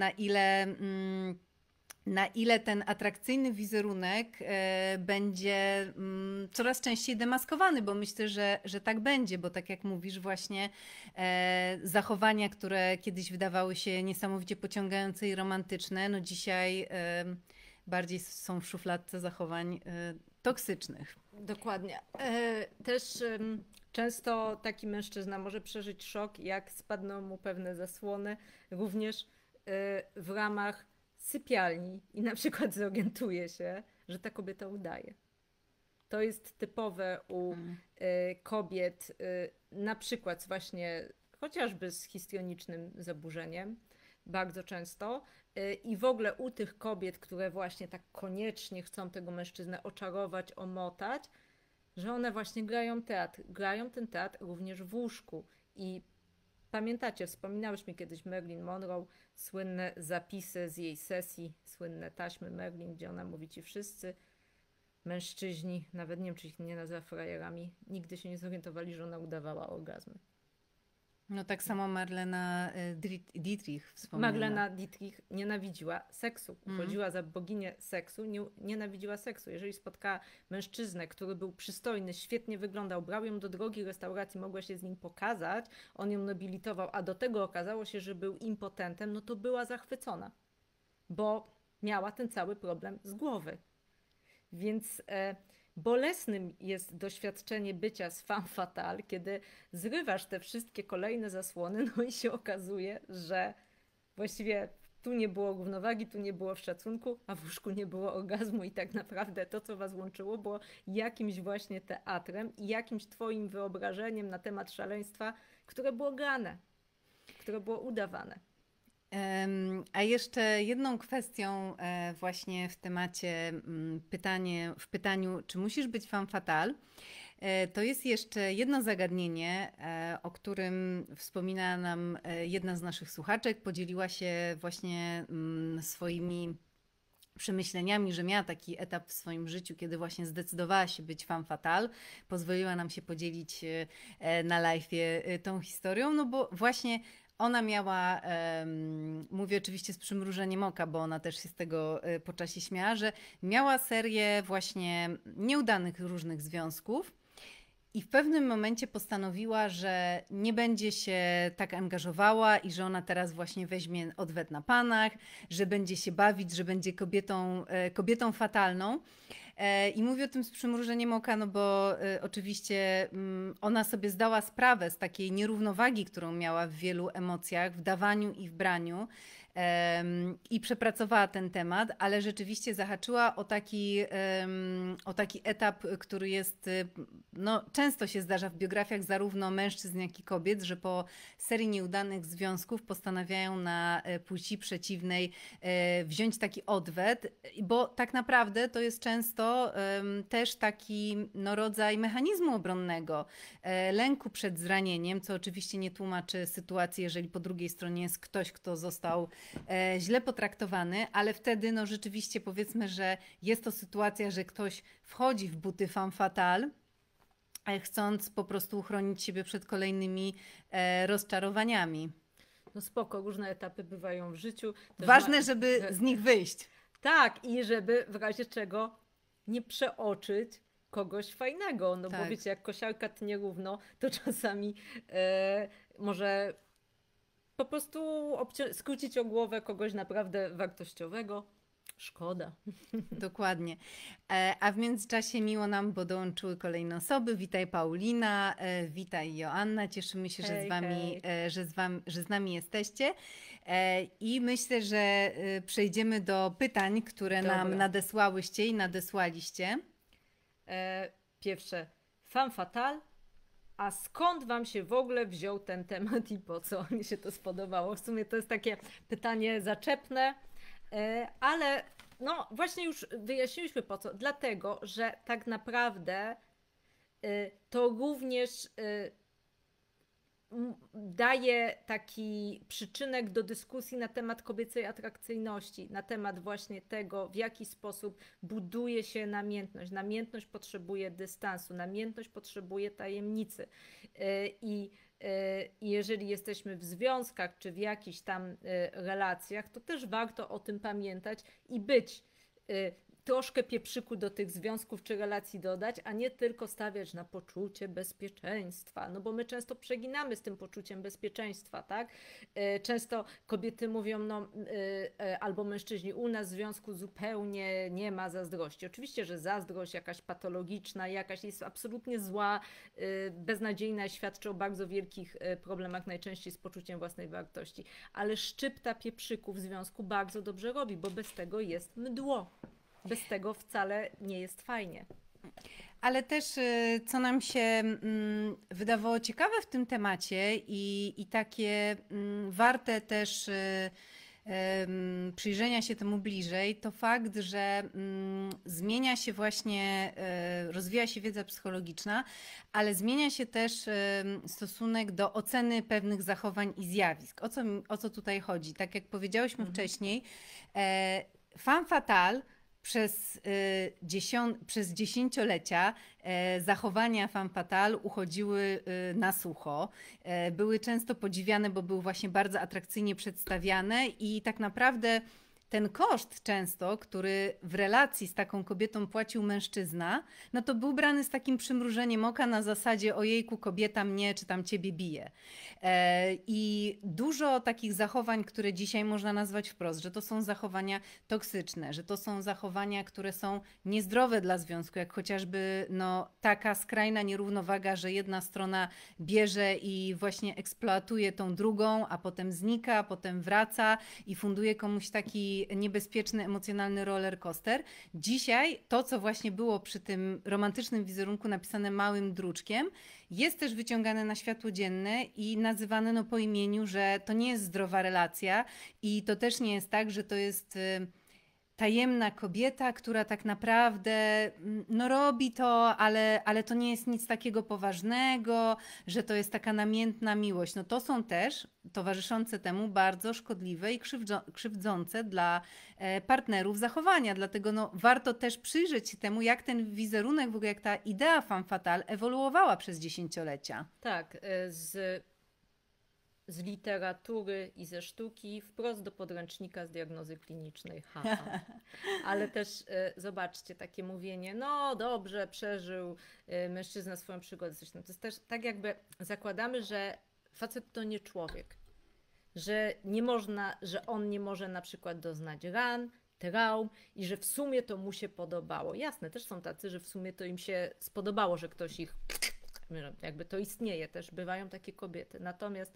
na ile ten atrakcyjny wizerunek będzie coraz częściej demaskowany, bo myślę, że tak będzie, bo tak jak mówisz właśnie zachowania, które kiedyś wydawały się niesamowicie pociągające i romantyczne, no dzisiaj bardziej są w szufladce zachowań toksycznych. Dokładnie. Też często taki mężczyzna może przeżyć szok, jak spadną mu pewne zasłony, również w ramach sypialni i na przykład zorientuje się, że ta kobieta udaje. To jest typowe u kobiet, na przykład właśnie chociażby z histrionicznym zaburzeniem, bardzo często. I w ogóle u tych kobiet, które właśnie tak koniecznie chcą tego mężczyznę oczarować, omotać, że one właśnie grają teatr. Grają ten teatr również w łóżku. I pamiętacie, wspominałeś mi kiedyś Marilyn Monroe, słynne zapisy z jej sesji, słynne taśmy Marilyn, gdzie ona mówi ci wszyscy mężczyźni, nawet nie wiem, czy ich nie nazywa frajerami, nigdy się nie zorientowali, że ona udawała orgazmy. No tak samo Marlena Dietrich wspomniała. Marlena Dietrich nienawidziła seksu. Uchodziła za boginię seksu, nienawidziła seksu. Jeżeli spotkała mężczyznę, który był przystojny, świetnie wyglądał, brał ją do drogiej restauracji, mogła się z nim pokazać, on ją nobilitował, a do tego okazało się, że był impotentem, no to była zachwycona, bo miała ten cały problem z głowy. Więc bolesnym jest doświadczenie bycia z femme fatale, kiedy zrywasz te wszystkie kolejne zasłony, no i się okazuje, że właściwie tu nie było równowagi, tu nie było szacunku, a w łóżku nie było orgazmu i tak naprawdę to, co was łączyło, było jakimś właśnie teatrem i jakimś twoim wyobrażeniem na temat szaleństwa, które było grane, które było udawane. A jeszcze jedną kwestią właśnie w temacie w pytaniu, czy musisz być femme fatale, to jest jeszcze jedno zagadnienie, o którym wspomina nam jedna z naszych słuchaczek, podzieliła się właśnie swoimi przemyśleniami, że miała taki etap w swoim życiu, kiedy właśnie zdecydowała się być femme fatale. Pozwoliła nam się podzielić na live'ie tą historią, no bo właśnie ona miała, mówię oczywiście z przymrużeniem oka, bo ona też się z tego po czasie śmiała, że miała serię właśnie nieudanych różnych związków i w pewnym momencie postanowiła, że nie będzie się tak angażowała i że ona teraz właśnie weźmie odwet na panach, że będzie się bawić, że będzie kobietą fatalną. I mówię o tym z przymrużeniem oka, no bo oczywiście ona sobie zdała sprawę z takiej nierównowagi, którą miała w wielu emocjach, w dawaniu i w braniu. I przepracowała ten temat, ale rzeczywiście zahaczyła o taki etap, który jest, no, często się zdarza w biografiach zarówno mężczyzn, jak i kobiet, że po serii nieudanych związków postanawiają na płci przeciwnej wziąć taki odwet, bo tak naprawdę to jest często też taki rodzaj mechanizmu obronnego, lęku przed zranieniem, co oczywiście nie tłumaczy sytuacji, jeżeli po drugiej stronie jest ktoś, kto został źle potraktowany, ale wtedy no rzeczywiście powiedzmy, że jest to sytuacja, że ktoś wchodzi w buty femme fatale, chcąc po prostu uchronić siebie przed kolejnymi rozczarowaniami. No spoko, różne etapy bywają w życiu. Ważne, żeby z nich wyjść. Tak, i żeby w razie czego nie przeoczyć kogoś fajnego, no tak. Bo wiecie, jak kosiarka tnie równo, to czasami może po prostu skrócić o głowę kogoś naprawdę wartościowego. Szkoda. Dokładnie. A w międzyczasie miło nam, bo dołączyły kolejne osoby. Witaj Paulina, witaj Joanna. Cieszymy się, że Hej, z wami, hej. że z nami jesteście. I myślę, że przejdziemy do pytań, które nam Dobra. nadesłałyście i nadesłaliście. Pierwsze, femme fatale. A skąd wam się w ogóle wziął ten temat i po co mi się to spodobało? W sumie to jest takie pytanie zaczepne, ale no właśnie już wyjaśniliśmy po co. Dlatego, że tak naprawdę to również daje taki przyczynek do dyskusji na temat kobiecej atrakcyjności, na temat właśnie tego, w jaki sposób buduje się namiętność. Namiętność potrzebuje dystansu, namiętność potrzebuje tajemnicy. I jeżeli jesteśmy w związkach czy w jakichś tam relacjach, to też warto o tym pamiętać i być troszkę pieprzyku do tych związków czy relacji dodać, a nie tylko stawiać na poczucie bezpieczeństwa, no bo my często przeginamy z tym poczuciem bezpieczeństwa, tak? Często kobiety mówią, no albo mężczyźni, u nas w związku zupełnie nie ma zazdrości. Oczywiście, że zazdrość jakaś patologiczna, jakaś jest absolutnie zła, beznadziejna, świadczy o bardzo wielkich problemach, najczęściej z poczuciem własnej wartości, ale szczypta pieprzyku w związku bardzo dobrze robi, bo bez tego jest mdło. Bez tego wcale nie jest fajnie. Ale też, co nam się wydawało ciekawe w tym temacie i takie warte też przyjrzenia się temu bliżej, to fakt, że zmienia się właśnie, rozwija się wiedza psychologiczna, ale zmienia się też stosunek do oceny pewnych zachowań i zjawisk. O co tutaj chodzi? Tak jak powiedziałyśmy wcześniej, femme fatale przez dziesięciolecia zachowania femme fatale uchodziły na sucho. Były często podziwiane, bo były właśnie bardzo atrakcyjnie przedstawiane i tak naprawdę ten koszt często, który w relacji z taką kobietą płacił mężczyzna, no to był brany z takim przymrużeniem oka na zasadzie ojejku, kobieta mnie czy tam ciebie bije. I dużo takich zachowań, które dzisiaj można nazwać wprost, że to są zachowania toksyczne, że to są zachowania, które są niezdrowe dla związku, jak chociażby no, taka skrajna nierównowaga, że jedna strona bierze i właśnie eksploatuje tą drugą, a potem znika, potem wraca i funduje komuś taki niebezpieczny, emocjonalny roller coaster. Dzisiaj to, co właśnie było przy tym romantycznym wizerunku napisane małym druczkiem, jest też wyciągane na światło dzienne i nazywane no, po imieniu, że to nie jest zdrowa relacja i to też nie jest tak, że to jest tajemna kobieta, która tak naprawdę no, robi to, ale to nie jest nic takiego poważnego, że to jest taka namiętna miłość. No to są też towarzyszące temu bardzo szkodliwe i krzywdzące dla partnerów zachowania. Dlatego no, warto też przyjrzeć się temu, jak ten wizerunek, w ogóle jak ta idea femme fatale ewoluowała przez dziesięciolecia. Tak, z literatury i ze sztuki wprost do podręcznika z diagnozy klinicznej. Haha. Ale też zobaczcie, takie mówienie, no dobrze, przeżył mężczyzna swoją przygodę. Zresztą to jest też tak jakby zakładamy, że facet to nie człowiek. Że nie można, że on nie może na przykład doznać ran, traum i że w sumie to mu się podobało. Jasne, też są tacy, że w sumie to im się spodobało, że ktoś ich jakby to istnieje, też bywają takie kobiety. Natomiast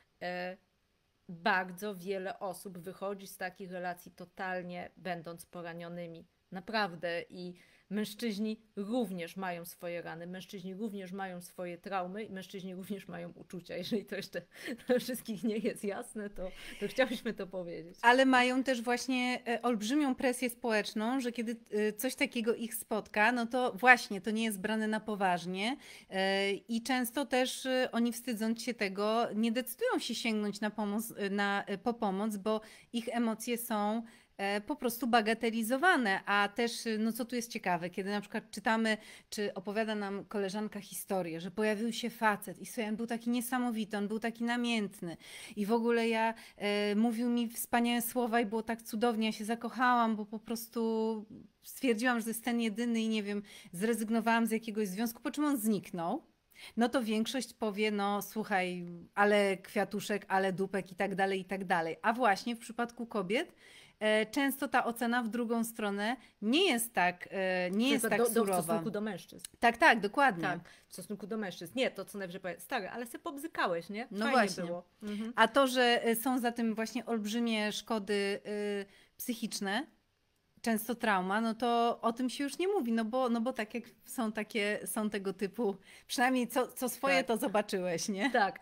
bardzo wiele osób wychodzi z takich relacji totalnie będąc poranionymi. Naprawdę. I mężczyźni również mają swoje rany, mężczyźni również mają swoje traumy i mężczyźni również mają uczucia. Jeżeli to jeszcze dla wszystkich nie jest jasne, to chciałyśmy to powiedzieć. Ale mają też właśnie olbrzymią presję społeczną, że kiedy coś takiego ich spotka, no to właśnie to nie jest brane na poważnie i często też oni wstydząc się tego nie decydują się sięgnąć po pomoc, bo ich emocje są po prostu bagatelizowane, a też, no co tu jest ciekawe, kiedy na przykład czytamy, czy opowiada nam koleżanka historię, że pojawił się facet i słuchaj, on był taki niesamowity, on był taki namiętny i w ogóle mówił mi wspaniałe słowa i było tak cudownie, ja się zakochałam, bo po prostu stwierdziłam, że to jest ten jedyny i nie wiem, zrezygnowałam z jakiegoś związku, po czym on zniknął. No to większość powie, no słuchaj, ale kwiatuszek, ale dupek i tak dalej, i tak dalej. A właśnie w przypadku kobiet często ta ocena w drugą stronę nie jest tak, nie jest tak W surowa. stosunku do mężczyzn. Tak, dokładnie. Tak, w stosunku do mężczyzn. Nie, to co najwyżej powie, stary, ale se pobzykałeś, nie? No Fajnie właśnie. było. A to, że są za tym właśnie olbrzymie szkody psychiczne, często trauma, no to o tym się już nie mówi, no bo tak jak są tego typu, przynajmniej co swoje Tak. to zobaczyłeś, nie? Tak,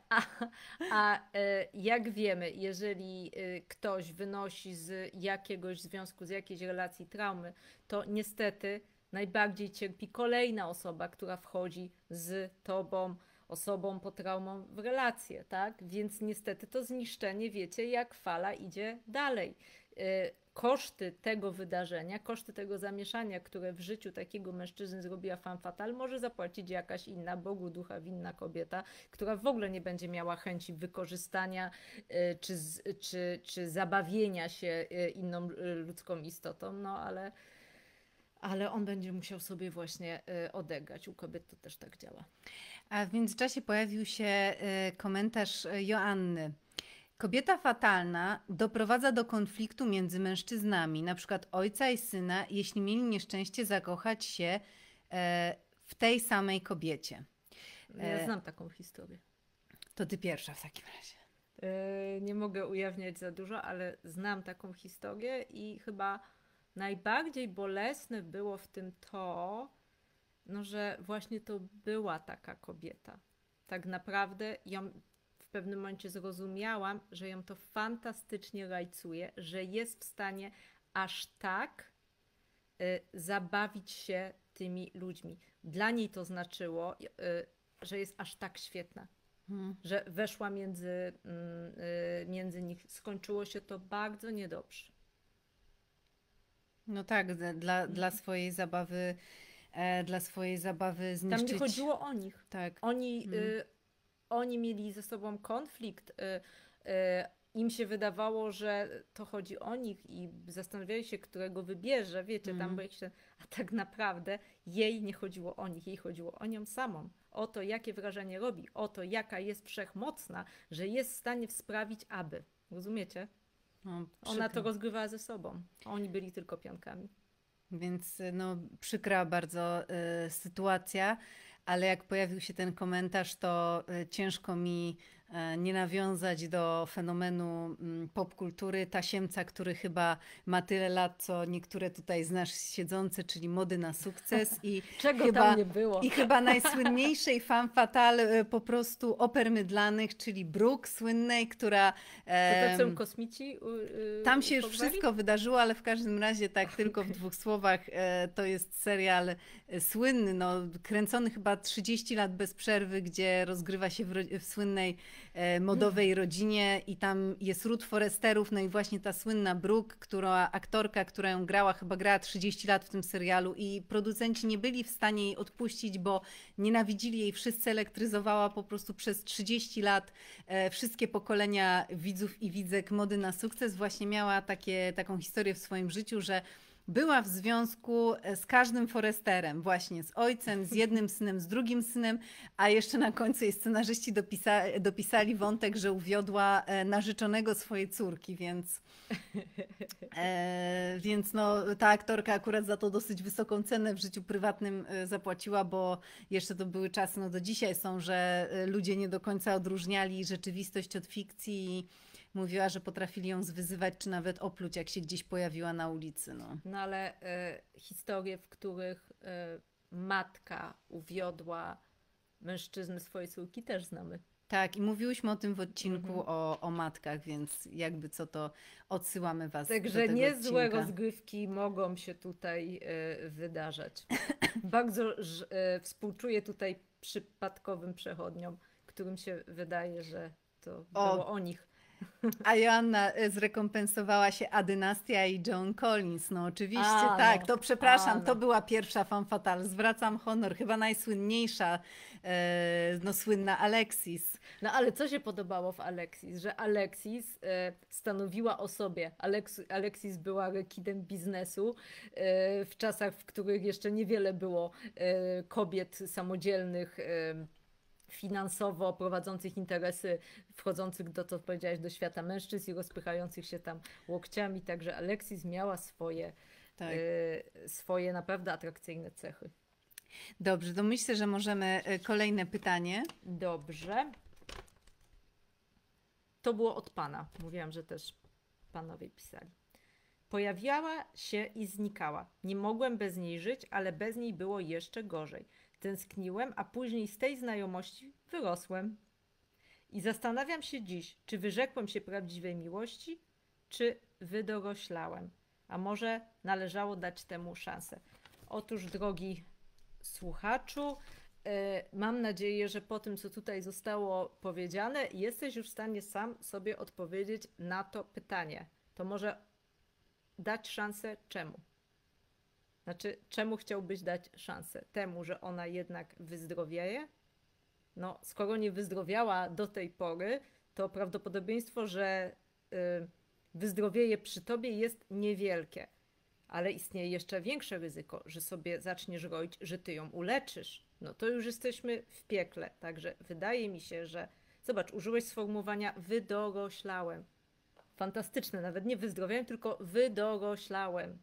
jak wiemy, jeżeli ktoś wynosi z jakiegoś związku, z jakiejś relacji traumy, to niestety najbardziej cierpi kolejna osoba, która wchodzi z tobą, osobą po traumą w relację, tak? Więc niestety to zniszczenie, wiecie, jak fala idzie dalej. Koszty tego wydarzenia, koszty tego zamieszania, które w życiu takiego mężczyzny zrobiła femme fatale, może zapłacić jakaś inna, Bogu ducha winna kobieta, która w ogóle nie będzie miała chęci wykorzystania czy zabawienia się inną ludzką istotą, no ale on będzie musiał sobie właśnie odegrać. U kobiet to też tak działa. A w międzyczasie pojawił się komentarz Joanny. Kobieta fatalna doprowadza do konfliktu między mężczyznami, na przykład ojca i syna, jeśli mieli nieszczęście zakochać się w tej samej kobiecie. Ja znam taką historię. To ty pierwsza w takim razie. Nie mogę ujawniać za dużo, ale znam taką historię i chyba najbardziej bolesne było w tym to, no, że właśnie to była taka kobieta. Tak naprawdę ją w pewnym momencie zrozumiałam, że ją to fantastycznie rajcuje, że jest w stanie aż tak zabawić się tymi ludźmi. Dla niej to znaczyło, że jest aż tak świetna, że weszła między nich. Skończyło się to bardzo niedobrze. No tak, dla swojej zabawy zniszczyć. Tam nie chodziło o nich. Tak. Oni mieli ze sobą konflikt. Im się wydawało, że to chodzi o nich i zastanawiali się, którego wybierze. Wiecie, tam było jakieś... A tak naprawdę jej nie chodziło o nich, jej chodziło o nią samą. O to, jakie wrażenie robi, o to, jaka jest wszechmocna, że jest w stanie sprawić, aby. Rozumiecie? No, ona to rozgrywała ze sobą. Oni byli tylko piankami. Więc no, przykra bardzo sytuacja, ale jak pojawił się ten komentarz, to ciężko mi nie nawiązać do fenomenu popkultury tasiemca, który chyba ma tyle lat, co niektóre tutaj znasz siedzące, czyli Mody na sukces. I czego chyba, tam nie było. I chyba najsłynniejszej femme fatale po prostu oper mydlanych, czyli Brooke słynnej, która... To są kosmici? Tam się już wszystko wydarzyło, ale w każdym razie tak tylko w dwóch słowach, to jest serial słynny, no, kręcony chyba 30 lat bez przerwy, gdzie rozgrywa się w słynnej modowej rodzinie i tam jest ród Forresterów, no i właśnie ta słynna Brooke, aktorka, która ją grała, chyba grała 30 lat w tym serialu i producenci nie byli w stanie jej odpuścić, bo nienawidzili jej, wszyscy, elektryzowała po prostu przez 30 lat wszystkie pokolenia widzów i widzek Mody na sukces. Właśnie miała taką historię w swoim życiu, że była w związku z każdym Forresterem, właśnie z ojcem, z jednym synem, z drugim synem, a jeszcze na końcu jej scenarzyści dopisali wątek, że uwiodła narzeczonego swojej córki, więc no, ta aktorka akurat za to dosyć wysoką cenę w życiu prywatnym zapłaciła, bo jeszcze to były czasy, no do dzisiaj są, że ludzie nie do końca odróżniali rzeczywistość od fikcji. Mówiła, że potrafili ją zwyzywać, czy nawet opluć, jak się gdzieś pojawiła na ulicy. No ale historie, w których matka uwiodła mężczyznę swojej córki, też znamy. Tak, i mówiłyśmy o tym w odcinku o matkach, więc jakby co to odsyłamy was do Także tego niezłe odcinka. rozgrywki mogą się tutaj wydarzać. Bardzo współczuję tutaj przypadkowym przechodniom, którym się wydaje, że to było o nich. A Joanna zrekompensowała się A Dynastia i Joan Collins. No oczywiście, tak. No. To przepraszam, to była pierwsza femme fatale. Zwracam honor. Chyba najsłynniejsza, słynna Alexis. No ale co się podobało w Alexis? Że Alexis stanowiła o sobie. Alexis była rekidem biznesu w czasach, w których jeszcze niewiele było kobiet samodzielnych finansowo prowadzących interesy, wchodzących do, co powiedziałaś, do świata mężczyzn i rozpychających się tam łokciami. Także Alexis miała Tak. swoje naprawdę atrakcyjne cechy. Dobrze, to myślę, że możemy kolejne pytanie. Dobrze. To było od pana. Mówiłam, że też panowie pisali. Pojawiała się i znikała. Nie mogłem bez niej żyć, ale bez niej było jeszcze gorzej. Tęskniłem, a później z tej znajomości wyrosłem. I zastanawiam się dziś, czy wyrzekłem się prawdziwej miłości, czy wydoroślałem. A może należało dać temu szansę. Otóż, drogi słuchaczu, mam nadzieję, że po tym, co tutaj zostało powiedziane, jesteś już w stanie sam sobie odpowiedzieć na to pytanie. To może dać szansę czemu? Znaczy, czemu chciałbyś dać szansę? Temu, że ona jednak wyzdrowieje? No, skoro nie wyzdrowiała do tej pory, to prawdopodobieństwo, że wyzdrowieje przy tobie jest niewielkie. Ale istnieje jeszcze większe ryzyko, że sobie zaczniesz roić, że ty ją uleczysz. No to już jesteśmy w piekle. Także wydaje mi się, że... Zobacz, użyłeś sformułowania wydoroślałem. Fantastyczne, nawet nie wyzdrowiałem, tylko wydoroślałem.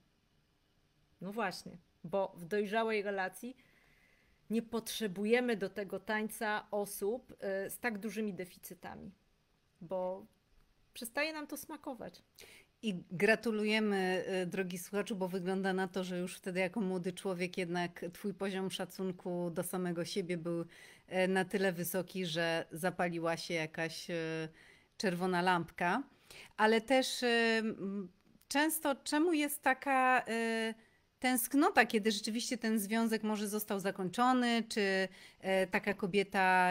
No właśnie, bo w dojrzałej relacji nie potrzebujemy do tego tańca osób z tak dużymi deficytami, bo przestaje nam to smakować. I gratulujemy, drogi słuchaczu, bo wygląda na to, że już wtedy jako młody człowiek jednak twój poziom szacunku do samego siebie był na tyle wysoki, że zapaliła się jakaś czerwona lampka. Ale też często czemu jest taka tęsknota, kiedy rzeczywiście ten związek może został zakończony, czy taka kobieta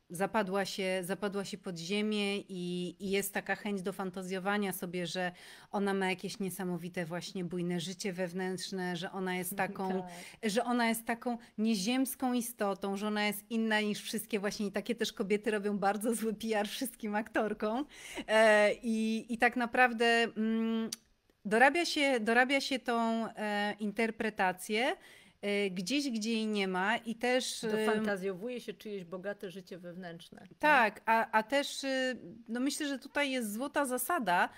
zapadła się pod ziemię i jest taka chęć do fantazjowania sobie, że ona ma jakieś niesamowite właśnie bujne życie wewnętrzne, że ona jest taką, że ona jest taką nieziemską istotą, że ona jest inna niż wszystkie właśnie i takie też kobiety robią bardzo zły PR wszystkim aktorkom i tak naprawdę dorabia się tą interpretację gdzieś, gdzie jej nie ma i też... Dofantazjowuje się czyjeś bogate życie wewnętrzne. Tak, a też no myślę, że tutaj jest złota zasada,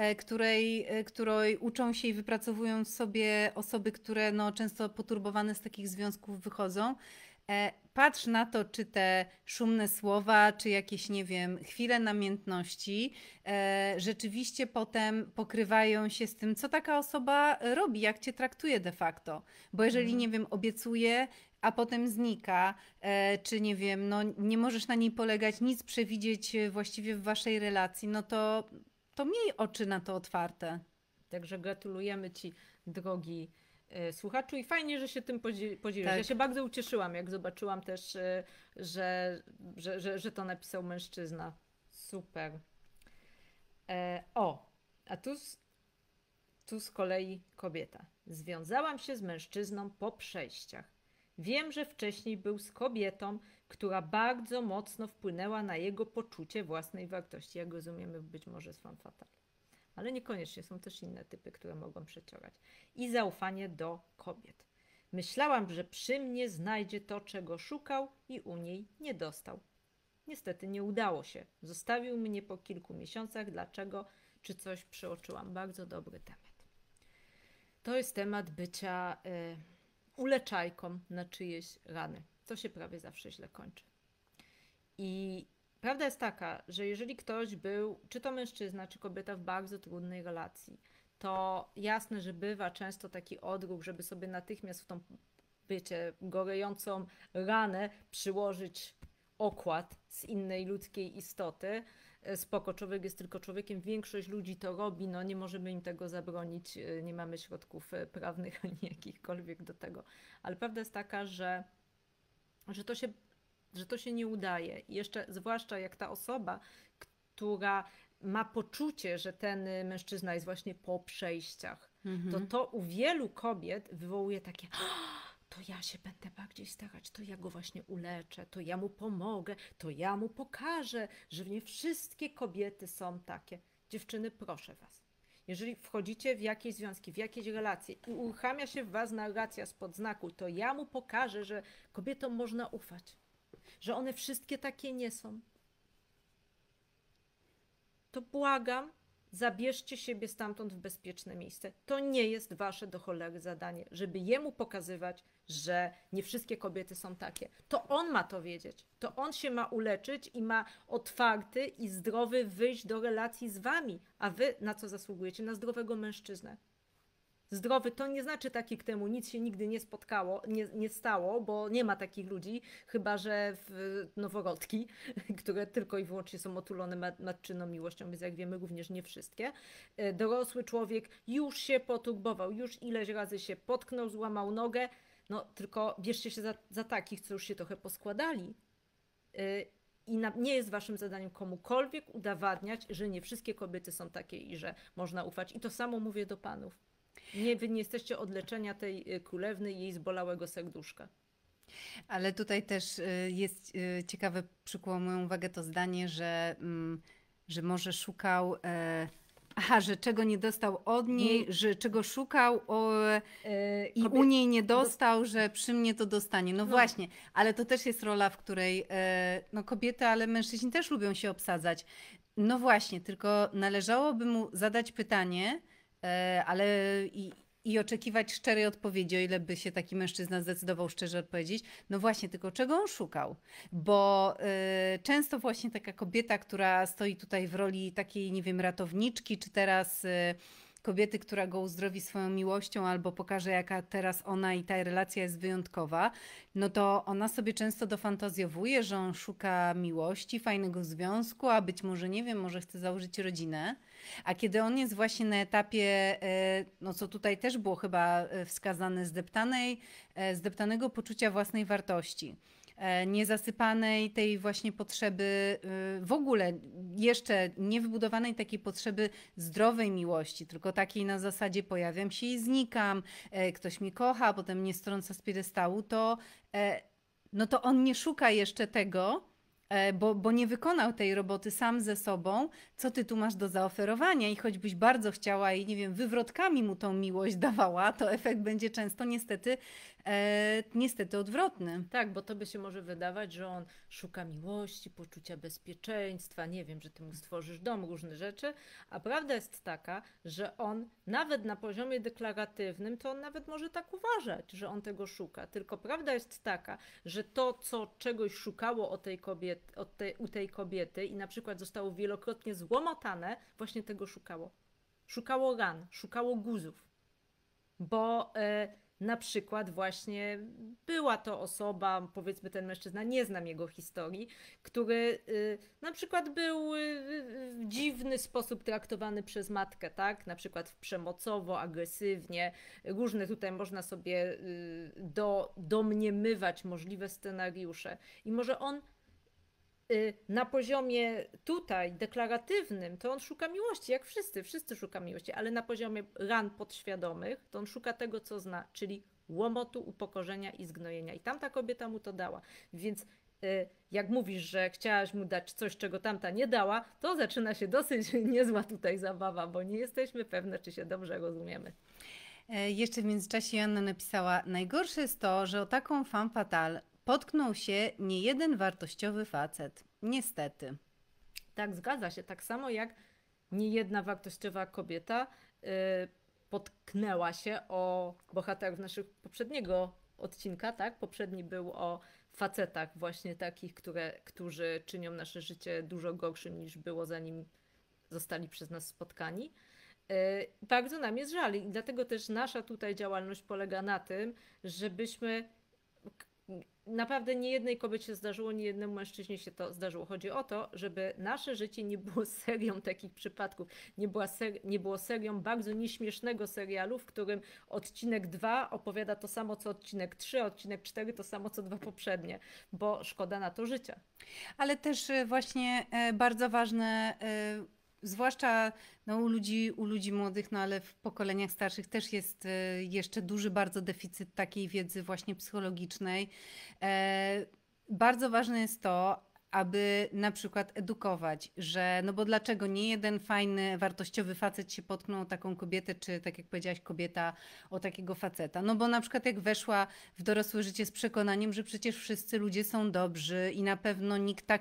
której uczą się i wypracowują sobie osoby, które no, często poturbowane z takich związków wychodzą. Patrz na to, czy te szumne słowa, czy jakieś, nie wiem, chwile namiętności rzeczywiście potem pokrywają się z tym, co taka osoba robi, jak cię traktuje de facto. Bo jeżeli, nie wiem, obiecuje, a potem znika, czy nie wiem, no nie możesz na niej polegać, nic przewidzieć właściwie w waszej relacji, no to miej oczy na to otwarte. Także gratulujemy ci, drogi słuchaczu i fajnie, że się tym podzieliłeś. Tak. Ja się bardzo ucieszyłam, jak zobaczyłam też, że to napisał mężczyzna. Super. A tu z kolei kobieta. Związałam się z mężczyzną po przejściach. Wiem, że wcześniej był z kobietą, która bardzo mocno wpłynęła na jego poczucie własnej wartości. Jak rozumiemy, być może z femme fatale. Ale niekoniecznie, są też inne typy, które mogą przeciorać. I zaufanie do kobiet. Myślałam, że przy mnie znajdzie to, czego szukał i u niej nie dostał. Niestety nie udało się. Zostawił mnie po kilku miesiącach. Dlaczego? Czy coś przeoczyłam? Bardzo dobry temat. To jest temat bycia uleczajką na czyjeś rany. To się prawie zawsze źle kończy. I prawda jest taka, że jeżeli ktoś był, czy to mężczyzna, czy kobieta w bardzo trudnej relacji, to jasne, że bywa często taki odruch, żeby sobie natychmiast w tą, wiecie, gorejącą ranę przyłożyć okład z innej ludzkiej istoty. Spoko, człowiek jest tylko człowiekiem, większość ludzi to robi, no nie możemy im tego zabronić, nie mamy środków prawnych ani jakichkolwiek do tego. Ale prawda jest taka, że to się nie udaje. I jeszcze zwłaszcza jak ta osoba, która ma poczucie, że ten mężczyzna jest właśnie po przejściach, to u wielu kobiet wywołuje takie: to ja się będę bardziej starać, to ja go właśnie uleczę, to ja mu pomogę, to ja mu pokażę, że nie wszystkie kobiety są takie. Dziewczyny, proszę was, jeżeli wchodzicie w jakieś związki, w jakieś relacje i uruchamia się w was narracja spod znaku, to ja mu pokażę, że kobietom można ufać. że one wszystkie takie nie są. To błagam, zabierzcie siebie stamtąd w bezpieczne miejsce. To nie jest wasze do cholery zadanie, żeby jemu pokazywać, że nie wszystkie kobiety są takie. To on ma to wiedzieć. To on się ma uleczyć i ma otwarty i zdrowy wyjść do relacji z wami. A wy na co zasługujecie? Na zdrowego mężczyznę. Zdrowy to nie znaczy taki, któremu nic się nigdy nie spotkało, nie stało, bo nie ma takich ludzi, chyba że w noworodki, które tylko i wyłącznie są otulone matczyną miłością, więc jak wiemy również nie wszystkie. Dorosły człowiek już się poturbował, już ileś razy się potknął, złamał nogę, no tylko bierzcie się za takich, co już się trochę poskładali. I nie jest waszym zadaniem komukolwiek udowadniać, że nie wszystkie kobiety są takie i że można ufać. I to samo mówię do panów. Wy nie jesteście od leczenia tej królewny i jej zbolałego serduszka. Ale tutaj też jest ciekawe, przykuło moją uwagę to zdanie, że może szukał, że czego nie dostał od niej, że czego szukał i u niej nie dostał, że przy mnie to dostanie. No właśnie, ale to też jest rola, w której kobiety, ale mężczyźni też lubią się obsadzać. No właśnie, tylko należałoby mu zadać pytanie, ale i oczekiwać szczerej odpowiedzi, o ile by się taki mężczyzna zdecydował szczerze odpowiedzieć. No właśnie, tylko czego on szukał? Bo często właśnie taka kobieta, która stoi tutaj w roli takiej, nie wiem, ratowniczki, czy teraz kobiety, która go uzdrowi swoją miłością albo pokaże, jaka teraz ona i ta relacja jest wyjątkowa, no to ona sobie często dofantazjowuje, że on szuka miłości, fajnego związku, a być może, nie wiem, może chce założyć rodzinę. A kiedy on jest właśnie na etapie, no co tutaj też było chyba wskazane, zdeptanego poczucia własnej wartości, niezasypanej tej właśnie potrzeby, w ogóle jeszcze niewybudowanej takiej potrzeby zdrowej miłości, tylko takiej na zasadzie pojawiam się i znikam, ktoś mnie kocha, a potem mnie strąca z piedestału, no to on nie szuka jeszcze tego, bo nie wykonał tej roboty sam ze sobą, co ty tu masz do zaoferowania i choćbyś bardzo chciała i nie wiem, wywrotkami mu tą miłość dawała, to efekt będzie często niestety odwrotny. Tak, bo to by się może wydawać, że on szuka miłości, poczucia bezpieczeństwa, nie wiem, że ty mu stworzysz dom, różne rzeczy, a prawda jest taka, że on nawet na poziomie deklaratywnym, to on nawet może tak uważać, że on tego szuka, tylko prawda jest taka, że to, co czegoś szukało u tej kobiety i na przykład zostało wielokrotnie złomotane, właśnie tego szukało. Szukało ran, szukało guzów, bo na przykład właśnie była to osoba, powiedzmy ten mężczyzna, nie znam jego historii, który na przykład był w dziwny sposób traktowany przez matkę, tak? Na przykład przemocowo, agresywnie. Różne tutaj można sobie domniemywać możliwe scenariusze. I może on na poziomie tutaj deklaratywnym, to on szuka miłości, jak wszyscy szukają miłości, ale na poziomie ran podświadomych, to on szuka tego, co zna, czyli łomotu, upokorzenia i zgnojenia. I tamta kobieta mu to dała. Więc jak mówisz, że chciałaś mu dać coś, czego tamta nie dała, to zaczyna się dosyć niezła tutaj zabawa, bo nie jesteśmy pewne, czy się dobrze rozumiemy. Jeszcze w międzyczasie Joanna napisała, najgorsze jest to, że o taką femme fatale potknął się niejeden wartościowy facet. Niestety. Tak, zgadza się. Tak samo jak niejedna wartościowa kobieta potknęła się o bohaterów naszego poprzedniego odcinka, tak? Poprzedni był o facetach właśnie takich, którzy czynią nasze życie dużo gorszym niż było, zanim zostali przez nas spotkani. Bardzo nam jest żal i dlatego też nasza tutaj działalność polega na tym, żebyśmy naprawdę nie jednej kobiecie się zdarzyło, nie jednemu mężczyźnie się to zdarzyło. Chodzi o to, żeby nasze życie nie było serią takich przypadków, nie było serią bardzo nieśmiesznego serialu, w którym odcinek 2 opowiada to samo co odcinek 3, a odcinek 4 to samo co 2 poprzednie, bo szkoda na to życia. Ale też właśnie bardzo ważne, zwłaszcza u ludzi młodych, no ale w pokoleniach starszych też jest jeszcze duży bardzo deficyt takiej wiedzy właśnie psychologicznej. Bardzo ważne jest to, aby na przykład edukować, że no bo dlaczego nie jeden fajny, wartościowy facet się potknął o taką kobietę, czy tak jak powiedziałaś, kobieta o takiego faceta. No bo na przykład jak weszła w dorosłe życie z przekonaniem, że przecież wszyscy ludzie są dobrzy i na pewno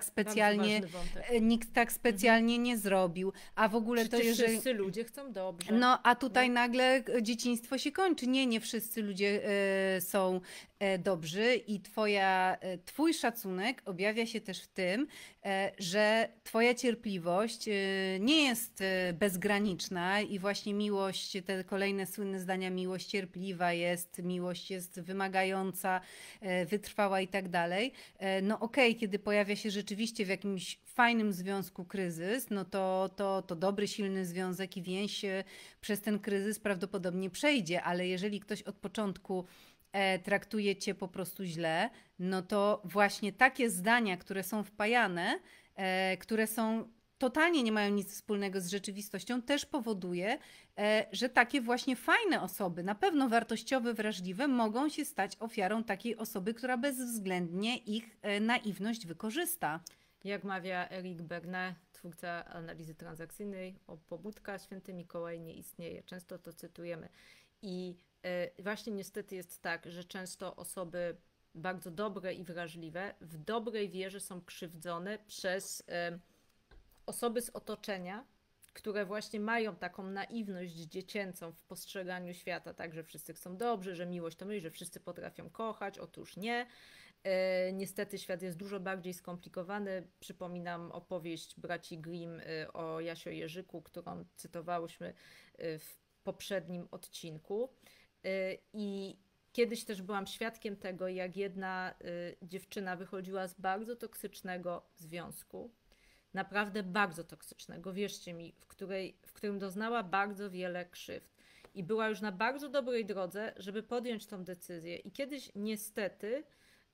nikt tak specjalnie nie zrobił, a w ogóle Przecież to jeżeli... wszyscy ludzie chcą dobrze. No, a tutaj nagle dzieciństwo się kończy. Nie wszyscy ludzie są dobrzy i twój szacunek objawia się też w tym, że twoja cierpliwość nie jest bezgraniczna i właśnie miłość, te kolejne słynne zdania, miłość cierpliwa jest, miłość jest wymagająca, wytrwała i tak dalej. No okej, kiedy pojawia się rzeczywiście w jakimś fajnym związku kryzys, no to dobry, silny związek i więź przez ten kryzys prawdopodobnie przejdzie, ale jeżeli ktoś od początku traktuje cię po prostu źle, no to właśnie takie zdania, które są wpajane, które są totalnie nie mają nic wspólnego z rzeczywistością, też powoduje, że takie właśnie fajne osoby, na pewno wartościowe, wrażliwe, mogą się stać ofiarą takiej osoby, która bezwzględnie ich naiwność wykorzysta. Jak mawia Eric Berne, twórca analizy transakcyjnej, pobudka Święty Mikołaj nie istnieje. Często to cytujemy. I właśnie niestety jest tak, że często osoby bardzo dobre i wrażliwe w dobrej wierze są krzywdzone przez osoby z otoczenia, które właśnie mają taką naiwność dziecięcą w postrzeganiu świata, tak, że wszyscy chcą dobrze, że miłość to miłość, że wszyscy potrafią kochać. Otóż nie. Niestety świat jest dużo bardziej skomplikowany. Przypominam opowieść braci Grimm o Jasio Jerzyku, którą cytowałyśmy w poprzednim odcinku. I kiedyś też byłam świadkiem tego, jak jedna dziewczyna wychodziła z bardzo toksycznego związku, naprawdę bardzo toksycznego, wierzcie mi, w którym doznała bardzo wiele krzywd. I była już na bardzo dobrej drodze, żeby podjąć tą decyzję. I kiedyś niestety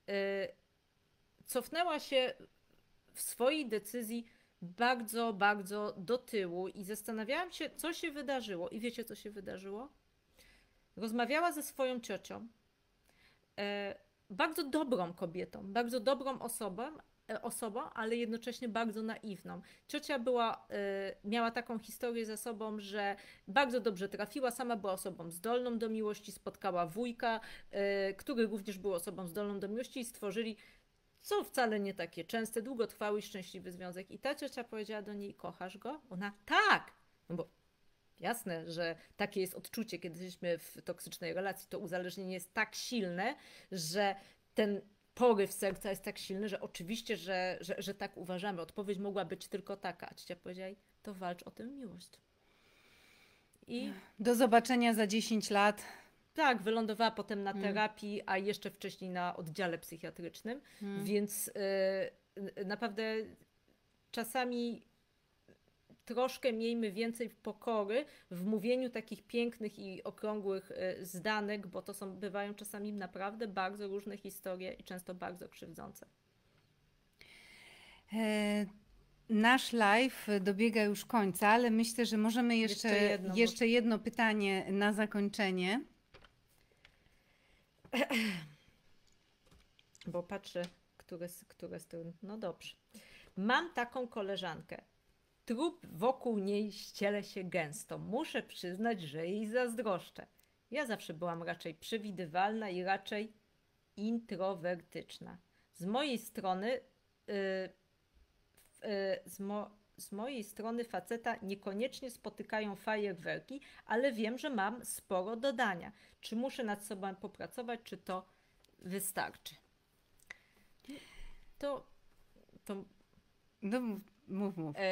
cofnęła się w swojej decyzji bardzo, bardzo do tyłu i zastanawiałam się, co się wydarzyło. I wiecie, co się wydarzyło? Rozmawiała ze swoją ciocią, bardzo dobrą kobietą, bardzo dobrą osobą, ale jednocześnie bardzo naiwną. Ciocia miała taką historię za sobą, że bardzo dobrze trafiła, sama była osobą zdolną do miłości, spotkała wujka, który również był osobą zdolną do miłości i stworzyli, co wcale nie takie częste, długotrwały i szczęśliwy związek. I ta ciocia powiedziała do niej: kochasz go? Ona: tak! No bo jasne, że takie jest odczucie, kiedy jesteśmy w toksycznej relacji, to uzależnienie jest tak silne, że ten poryw serca jest tak silny, że oczywiście, że tak uważamy. Odpowiedź mogła być tylko taka. A ciocia powiedziała: to walcz o tę miłość. I do zobaczenia za 10 lat. Tak, wylądowała potem na terapii, a jeszcze wcześniej na oddziale psychiatrycznym, więc naprawdę czasami troszkę miejmy więcej pokory w mówieniu takich pięknych i okrągłych zdanek, bo to bywają czasami naprawdę bardzo różne historie i często bardzo krzywdzące. Nasz live dobiega już końca, ale myślę, że możemy jeszcze jedno pytanie na zakończenie. Bo patrzę, które strony. No dobrze. Mam taką koleżankę. Trup wokół niej ściele się gęsto. Muszę przyznać, że jej zazdroszczę. Ja zawsze byłam raczej przewidywalna i raczej introwertyczna. Z mojej strony faceta niekoniecznie spotykają fajerwerki, ale wiem, że mam sporo dodania. Czy muszę nad sobą popracować, czy to wystarczy? No, mów.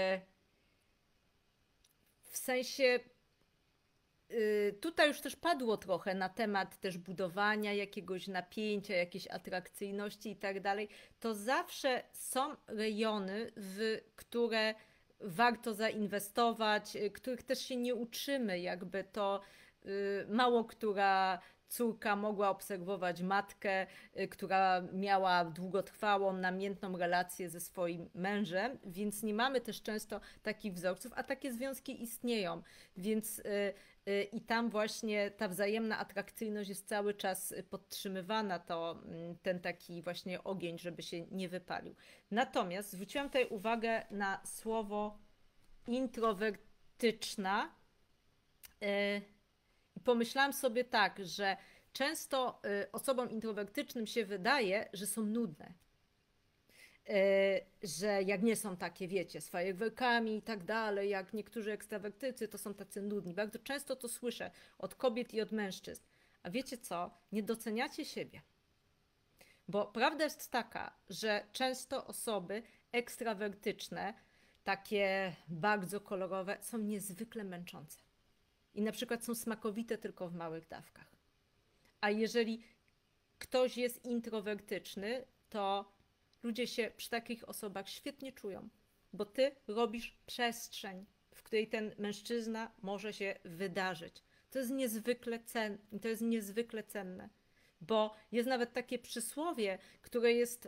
W sensie tutaj już też padło trochę na temat też budowania jakiegoś napięcia, jakiejś atrakcyjności i tak dalej. To zawsze są rejony, w które warto zainwestować, których też się nie uczymy, jakby to mało która córka mogła obserwować matkę, która miała długotrwałą, namiętną relację ze swoim mężem, więc nie mamy też często takich wzorców, a takie związki istnieją, więc i tam właśnie ta wzajemna atrakcyjność jest cały czas podtrzymywana, ten taki właśnie ogień, żeby się nie wypalił. Natomiast zwróciłam tutaj uwagę na słowo introwertyczna i pomyślałam sobie tak, że często osobom introwertycznym się wydaje, że są nudne. Że jak nie są takie, wiecie, z fajerwerkami i tak dalej, jak niektórzy ekstrawertycy, to są tacy nudni. Bardzo często to słyszę od kobiet i od mężczyzn. A wiecie co? Nie doceniacie siebie. Bo prawda jest taka, że często osoby ekstrawertyczne, takie bardzo kolorowe, są niezwykle męczące. I na przykład są smakowite tylko w małych dawkach. A jeżeli ktoś jest introwertyczny, to ludzie się przy takich osobach świetnie czują, bo ty robisz przestrzeń, w której ten mężczyzna może się wydarzyć. To jest niezwykle cenne, bo jest nawet takie przysłowie, które jest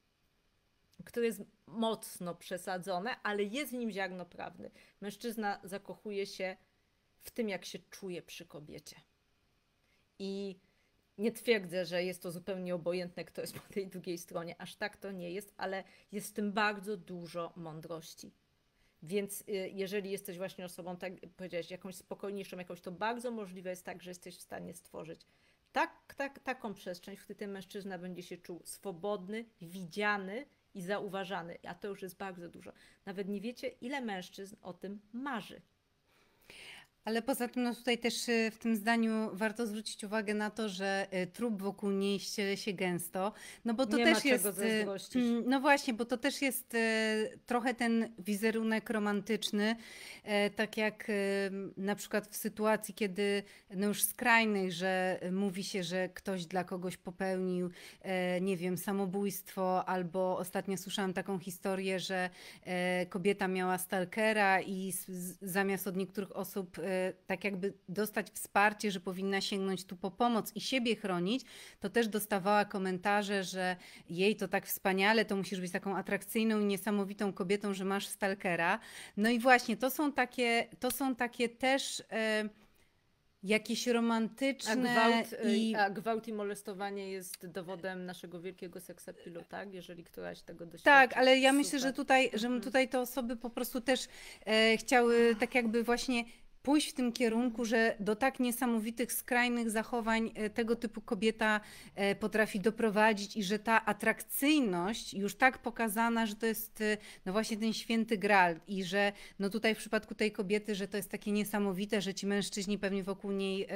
mocno przesadzone, ale jest w nim ziarno prawdy. Mężczyzna zakochuje się w tym, jak się czuje przy kobiecie. I nie twierdzę, że jest to zupełnie obojętne, kto jest po tej drugiej stronie. Aż tak to nie jest, ale jest w tym bardzo dużo mądrości. Więc jeżeli jesteś właśnie osobą, tak powiedziałeś, jakąś spokojniejszą, to bardzo możliwe jest tak, że jesteś w stanie stworzyć taką przestrzeń, w której ten mężczyzna będzie się czuł swobodny, widziany i zauważany. A to już jest bardzo dużo. Nawet nie wiecie, ile mężczyzn o tym marzy. Ale poza tym, no tutaj też w tym zdaniu warto zwrócić uwagę na to, że trup wokół niej ściele się gęsto, no bo to nie też ma czego jest, zazdrościć. no właśnie, bo to też jest trochę ten wizerunek romantyczny, tak jak na przykład w sytuacji, kiedy no już skrajnej, że mówi się, że ktoś dla kogoś popełnił, nie wiem, samobójstwo, albo ostatnio słyszałam taką historię, że kobieta miała stalkera i zamiast od niektórych osób tak jakby dostać wsparcie, że powinna sięgnąć tu po pomoc i siebie chronić, to też dostawała komentarze, że jej to tak wspaniale, to musisz być taką atrakcyjną i niesamowitą kobietą, że masz stalkera. No i właśnie, to są takie też jakieś romantyczne a gwałt i molestowanie jest dowodem naszego wielkiego seksappealu, tak? Jeżeli któraś tego doświadczy. Tak, ale ja myślę, że tutaj te osoby po prostu też chciały tak jakby właśnie pójść w tym kierunku, że do tak niesamowitych, skrajnych zachowań tego typu kobieta potrafi doprowadzić i że ta atrakcyjność już tak pokazana, że to jest no właśnie ten święty graal i że no tutaj w przypadku tej kobiety, że to jest takie niesamowite, że ci mężczyźni pewnie wokół niej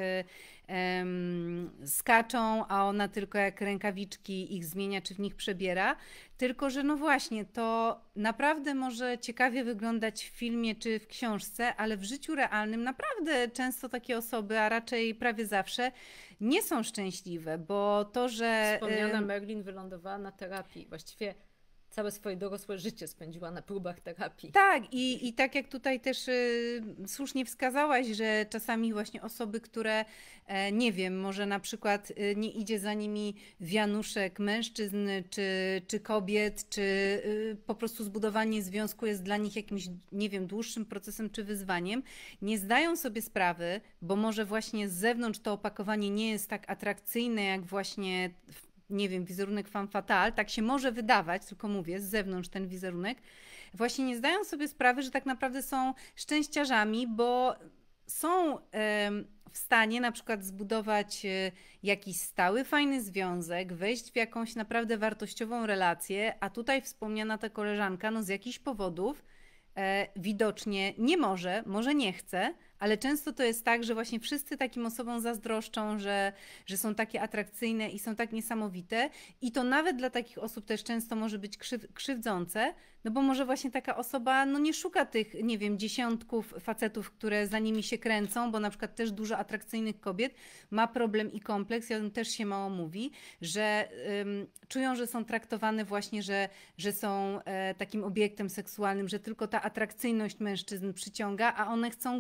skaczą, a ona tylko jak rękawiczki ich zmienia, czy w nich przebiera. Tylko że no właśnie, to naprawdę może ciekawie wyglądać w filmie czy w książce, ale w życiu realnym naprawdę często takie osoby, a raczej prawie zawsze, nie są szczęśliwe, bo to, że... Wspomniana Merlin wylądowała na terapii. Właściwie całe swoje dorosłe życie spędziła na próbach terapii. Tak, i tak jak tutaj też słusznie wskazałaś, że czasami właśnie osoby, które nie wiem, może na przykład nie idzie za nimi wianuszek mężczyzn czy kobiet, czy po prostu zbudowanie związku jest dla nich jakimś, nie wiem, dłuższym procesem czy wyzwaniem, nie zdają sobie sprawy, bo może właśnie z zewnątrz to opakowanie nie jest tak atrakcyjne, jak właśnie nie wiem, wizerunek femme fatale, tak się może wydawać, tylko mówię, z zewnątrz ten wizerunek, właśnie nie zdają sobie sprawy, że tak naprawdę są szczęściarzami, bo są w stanie na przykład zbudować jakiś stały, fajny związek, wejść w jakąś naprawdę wartościową relację, a tutaj wspomniana ta koleżanka, no z jakichś powodów widocznie nie może nie chce, ale często to jest tak, że właśnie wszyscy takim osobom zazdroszczą, że są takie atrakcyjne i są tak niesamowite i to nawet dla takich osób też często może być krzywdzące, no bo może właśnie taka osoba no nie szuka tych, nie wiem, dziesiątków facetów, które za nimi się kręcą, bo na przykład też dużo atrakcyjnych kobiet ma problem i kompleks, i o tym też się mało mówi, że czują, że są traktowane właśnie, że są takim obiektem seksualnym, że tylko ta atrakcyjność mężczyzn przyciąga, a one chcą głębokie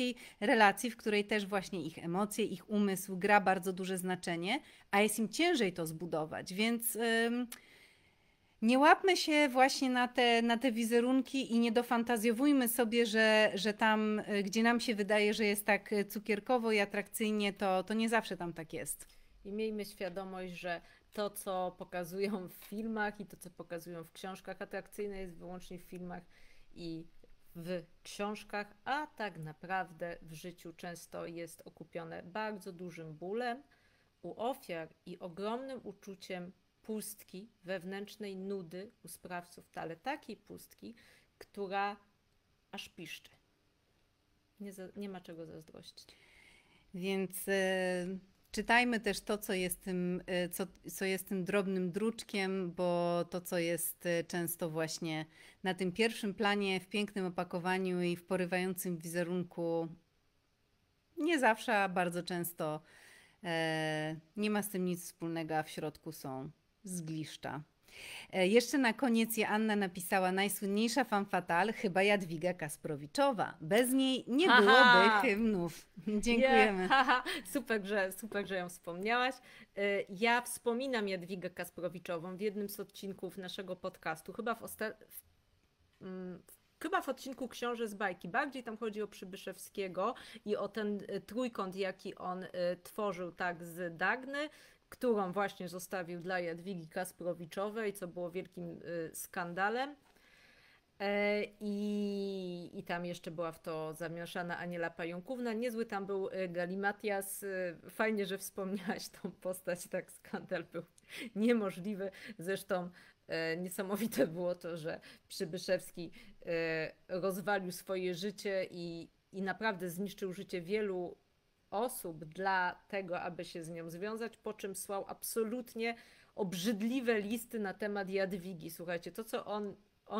głębokiej relacji, w której też właśnie ich emocje, ich umysł gra bardzo duże znaczenie, a jest im ciężej to zbudować, więc nie łapmy się właśnie na te wizerunki i nie dofantazjowujmy sobie, że tam, gdzie nam się wydaje, że jest tak cukierkowo i atrakcyjnie, to nie zawsze tam tak jest. I miejmy świadomość, że to, co pokazują w filmach i to, co pokazują w książkach, atrakcyjne jest wyłącznie w filmach i w książkach, a tak naprawdę w życiu często jest okupione bardzo dużym bólem u ofiar i ogromnym uczuciem pustki, wewnętrznej nudy u sprawców, ale takiej pustki, która aż piszczy. Nie ma czego zazdrościć. Więc czytajmy też to, co jest tym drobnym druczkiem, bo to, co jest często właśnie na tym pierwszym planie, w pięknym opakowaniu i w porywającym wizerunku, nie zawsze, a bardzo często nie ma z tym nic wspólnego, a w środku są zgliszcza. Jeszcze na koniec Joanna napisała: najsłynniejsza femme fatale chyba Jadwiga Kasprowiczowa. Bez niej nie byłoby hymnów. Dziękujemy. Yeah. Super, że ją wspomniałaś. Ja wspominam Jadwigę Kasprowiczową w jednym z odcinków naszego podcastu, chyba w odcinku Książę z bajki. Bardziej tam chodzi o Przybyszewskiego i o ten trójkąt, jaki on tworzył tak z Dagny, którą właśnie zostawił dla Jadwigi Kasprowiczowej, co było wielkim skandalem. I tam jeszcze była w to zamieszana Aniela Pająkówna. Niezły tam był galimatias. Fajnie, że wspomniałaś tą postać, tak skandal był niemożliwy. Zresztą niesamowite było to, że Przybyszewski rozwalił swoje życie i naprawdę zniszczył życie wielu osób dla tego, aby się z nią związać, po czym słał absolutnie obrzydliwe listy na temat Jadwigi. Słuchajcie, to co on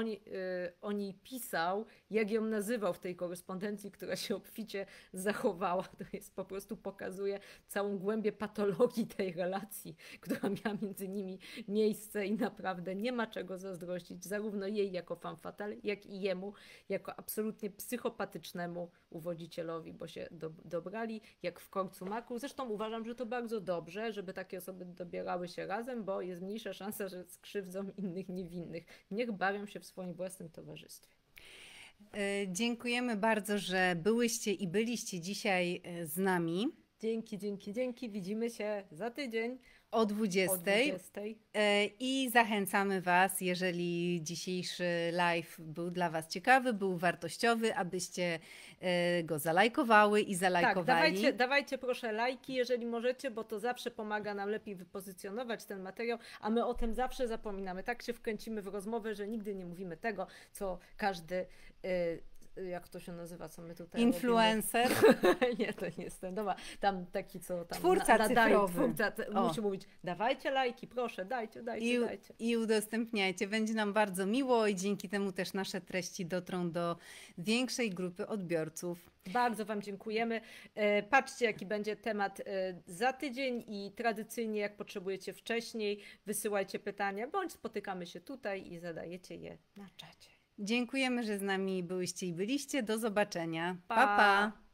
o niej pisał, jak ją nazywał w tej korespondencji, która się obficie zachowała, to jest po prostu pokazuje całą głębię patologii tej relacji, która miała między nimi miejsce i naprawdę nie ma czego zazdrościć zarówno jej jako femme fatale, jak i jemu jako absolutnie psychopatycznemu uwodzicielowi, bo się dobrali jak w korcu maku. Zresztą uważam, że to bardzo dobrze, żeby takie osoby dobierały się razem, bo jest mniejsza szansa, że skrzywdzą innych niewinnych. Niech bawią się w swoim własnym towarzystwie. Dziękujemy bardzo, że byłyście i byliście dzisiaj z nami. Dzięki. Widzimy się za tydzień o 20. I zachęcamy Was, jeżeli dzisiejszy live był dla Was ciekawy, był wartościowy, abyście go zalajkowały i zalajkowali. Tak, dawajcie proszę lajki, jeżeli możecie, bo to zawsze pomaga nam lepiej wypozycjonować ten materiał, a my o tym zawsze zapominamy. Tak się wkręcimy w rozmowę, że nigdy nie mówimy tego, co każdy... jak to się nazywa, co my tutaj influencer? Nie, to nie jest ten. Dobra, tam taki, co tam twórca cyfrowy. Musi mówić, dawajcie lajki, proszę, dajcie. I udostępniajcie. Będzie nam bardzo miło i dzięki temu też nasze treści dotrą do większej grupy odbiorców. Bardzo Wam dziękujemy. Patrzcie, jaki będzie temat za tydzień i tradycyjnie, jak potrzebujecie wcześniej, wysyłajcie pytania, bądź spotykamy się tutaj i zadajecie je na czacie. Dziękujemy, że z nami byłyście i byliście. Do zobaczenia. Pa! Pa.